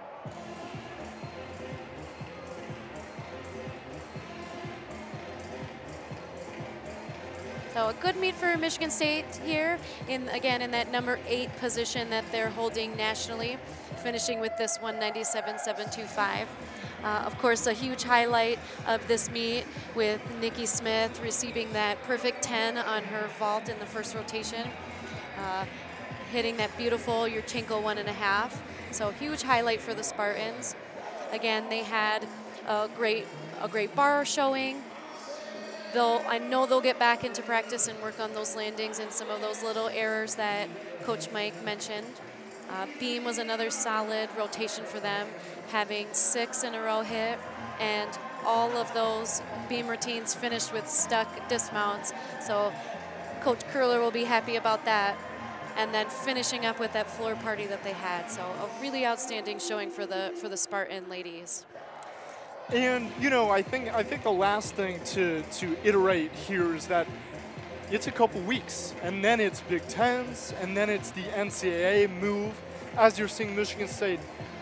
So a good meet for Michigan State here, in again in that number eight position that they're holding nationally, finishing with this one ninety-seven point seven two five. Uh, of course, a huge highlight of this meet with Nikki Smith receiving that perfect ten on her vault in the first rotation, uh, hitting that beautiful Yurchenko one and a half. So huge highlight for the Spartans. Again, they had a great, a great bar showing. They'll, I know they'll get back into practice and work on those landings and some of those little errors that Coach Mike mentioned. Uh, beam was another solid rotation for them, having six in a row hit, and all of those beam routines finished with stuck dismounts. So Coach Curler will be happy about that. And then finishing up with that floor party that they had. So a really outstanding showing for the for the Spartan ladies. And you know, I think I think the last thing to to iterate here is that it's a couple weeks, and then it's Big Tens, and then it's the N C double A move. As you're seeing Michigan State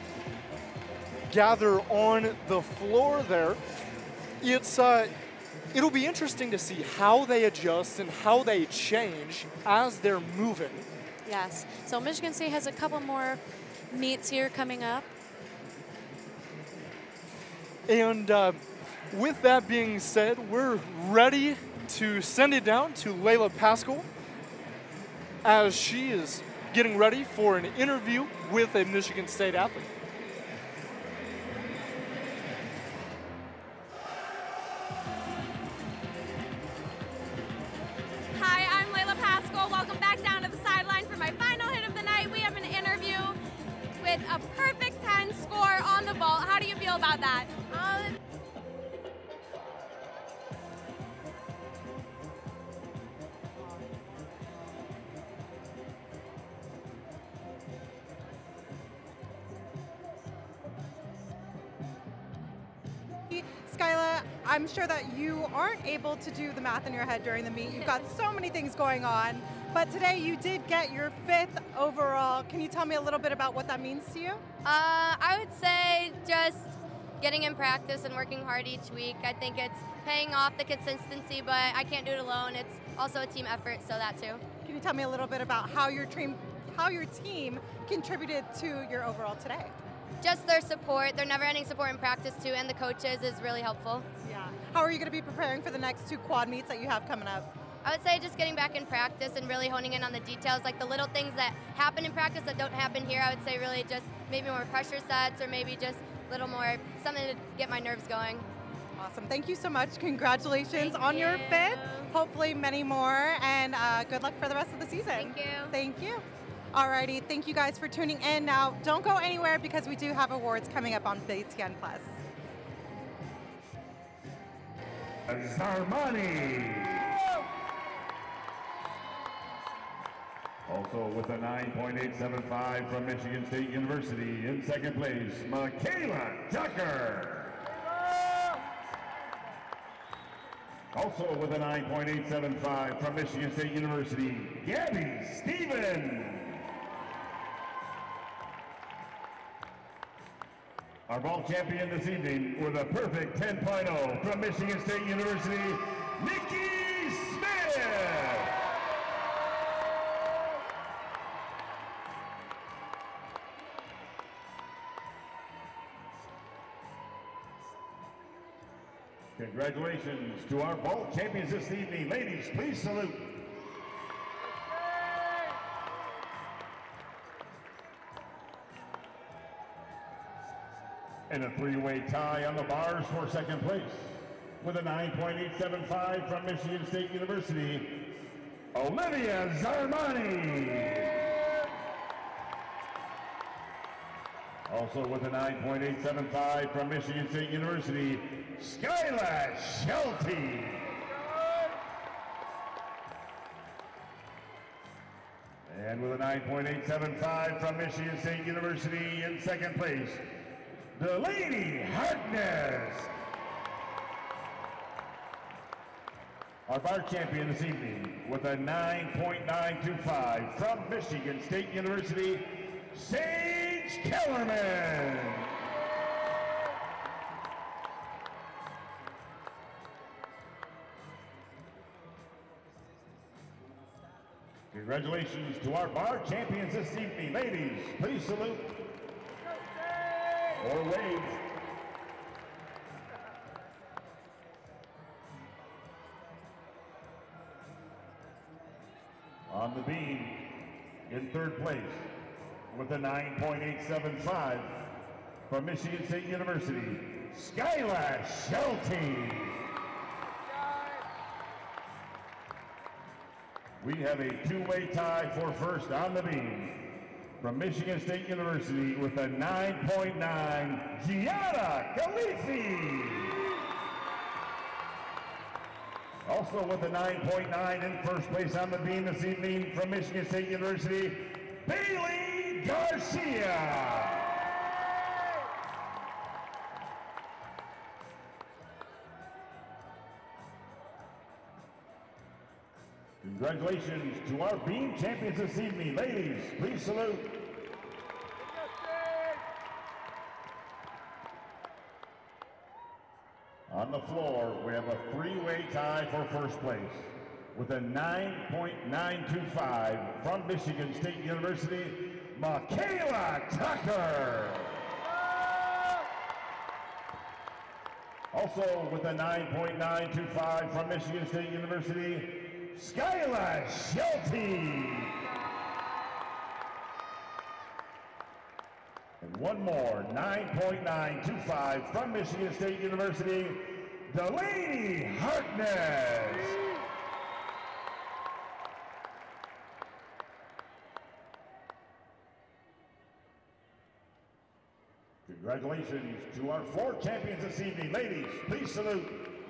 gather on the floor there, it's uh, it'll be interesting to see how they adjust and how they change as they're moving. Yes. So Michigan State has a couple more meets here coming up. And uh, with that being said, we're ready to send it down to Layla Pascal as she is getting ready for an interview with a Michigan State athlete. Hi, I'm Layla Pascal. Welcome back down to the sideline for my final hit of the night. We have an interview with a perfect ten score on the vault. How do you feel about that? Um, Skyla, I'm sure that you aren't able to do the math in your head during the meet. You've got so many things going on, but today you did get your fifth overall. Can you tell me a little bit about what that means to you? Uh, I would say just getting in practice and working hard each week. I think it's paying off the consistency, but I can't do it alone. It's also a team effort, so that too. Can you tell me a little bit about how your team, how your team contributed to your overall today? Just their support, their never-ending support in practice too, and the coaches is really helpful. Yeah. How are you going to be preparing for the next two quad meets that you have coming up? I would say just getting back in practice and really honing in on the details, like the little things that happen in practice that don't happen here. I would say really just maybe more pressure sets or maybe just a little more, something to get my nerves going. Awesome. Thank you so much. Congratulations Thank on you. your fifth. Hopefully many more, and uh, good luck for the rest of the season. Thank you. Thank you. Alrighty, thank you guys for tuning in. Now, don't go anywhere because we do have awards coming up on B T N Plus. Zarmani. Also with a nine point eight seven five from Michigan State University. In second place, Michaela Tucker. Also with a nine point eight seven five from Michigan State University, Gabby Stevens. Our ball champion this evening with a perfect ten point oh from Michigan State University, Nikki Smith. Congratulations to our vault champions this evening. Ladies, please salute. And a three-way tie on the bars for second place with a nine point eight seven five from Michigan State University, Olivia Zarmani. Also with a nine point eight seven five from Michigan State University, Skylar Shelty. And with a nine point eight seven five from Michigan State University in second place, Delaney Harkness. Our bar champion this evening with a nine point nine two five from Michigan State University, Sage Kellerman. Congratulations to our bar champions this evening. Ladies, please salute or wave. On the beam, in third place, with a nine point eight seven five from Michigan State University, Skylar Shelty. We have a two-way tie for first on the beam from Michigan State University with a nine point nine, Gianna Galifi. Also with a nine point nine in first place on the beam this evening from Michigan State University, Bailey Garcia. Congratulations to our beam champions this evening. Ladies, please salute. On the floor, we have a three-way tie for first place with a nine point nine two five from Michigan State University, Michaela Tucker. Also with a nine point nine two five from Michigan State University, Skylar Shelty. And one more, nine point nine two five from Michigan State University, Delaney Harkness. Congratulations to our four champions this evening. Ladies, please salute.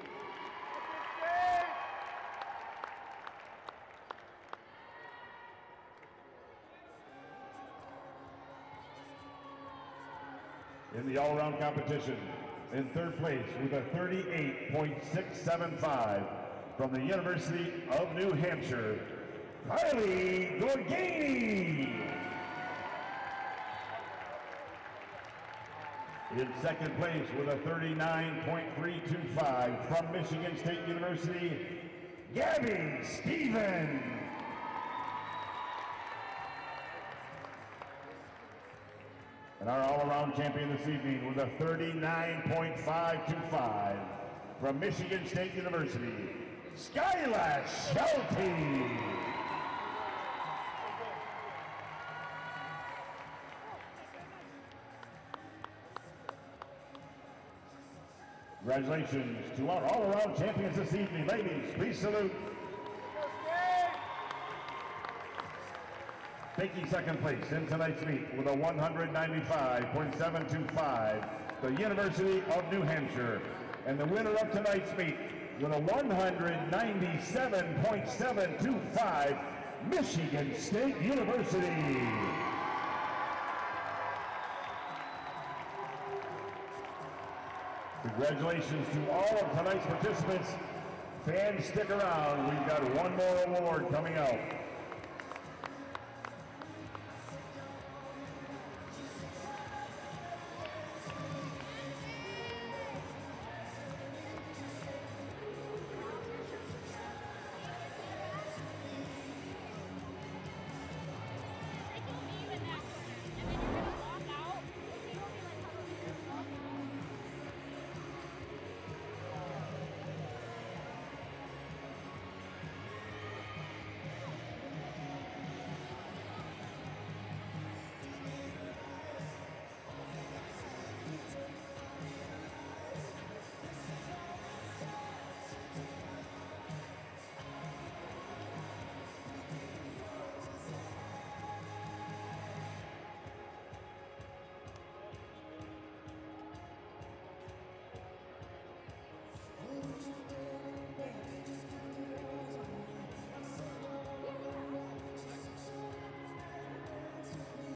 In the all-around competition, in third place with a thirty-eight point six seven five from the University of New Hampshire, Kylie Gorgani. In second place with a thirty-nine point three two five from Michigan State University, Gabby Stevens. And our all-around champion this evening with a thirty-nine point five two five from Michigan State University, Skylar Shelty. Congratulations to our all-around champions this evening. Ladies, please salute. Taking second place in tonight's meet with a one ninety-five point seven two five, the University of New Hampshire. And the winner of tonight's meet with a one ninety-seven point seven two five, Michigan State University. Congratulations to all of tonight's participants. Fans, stick around. We've got one more award coming out.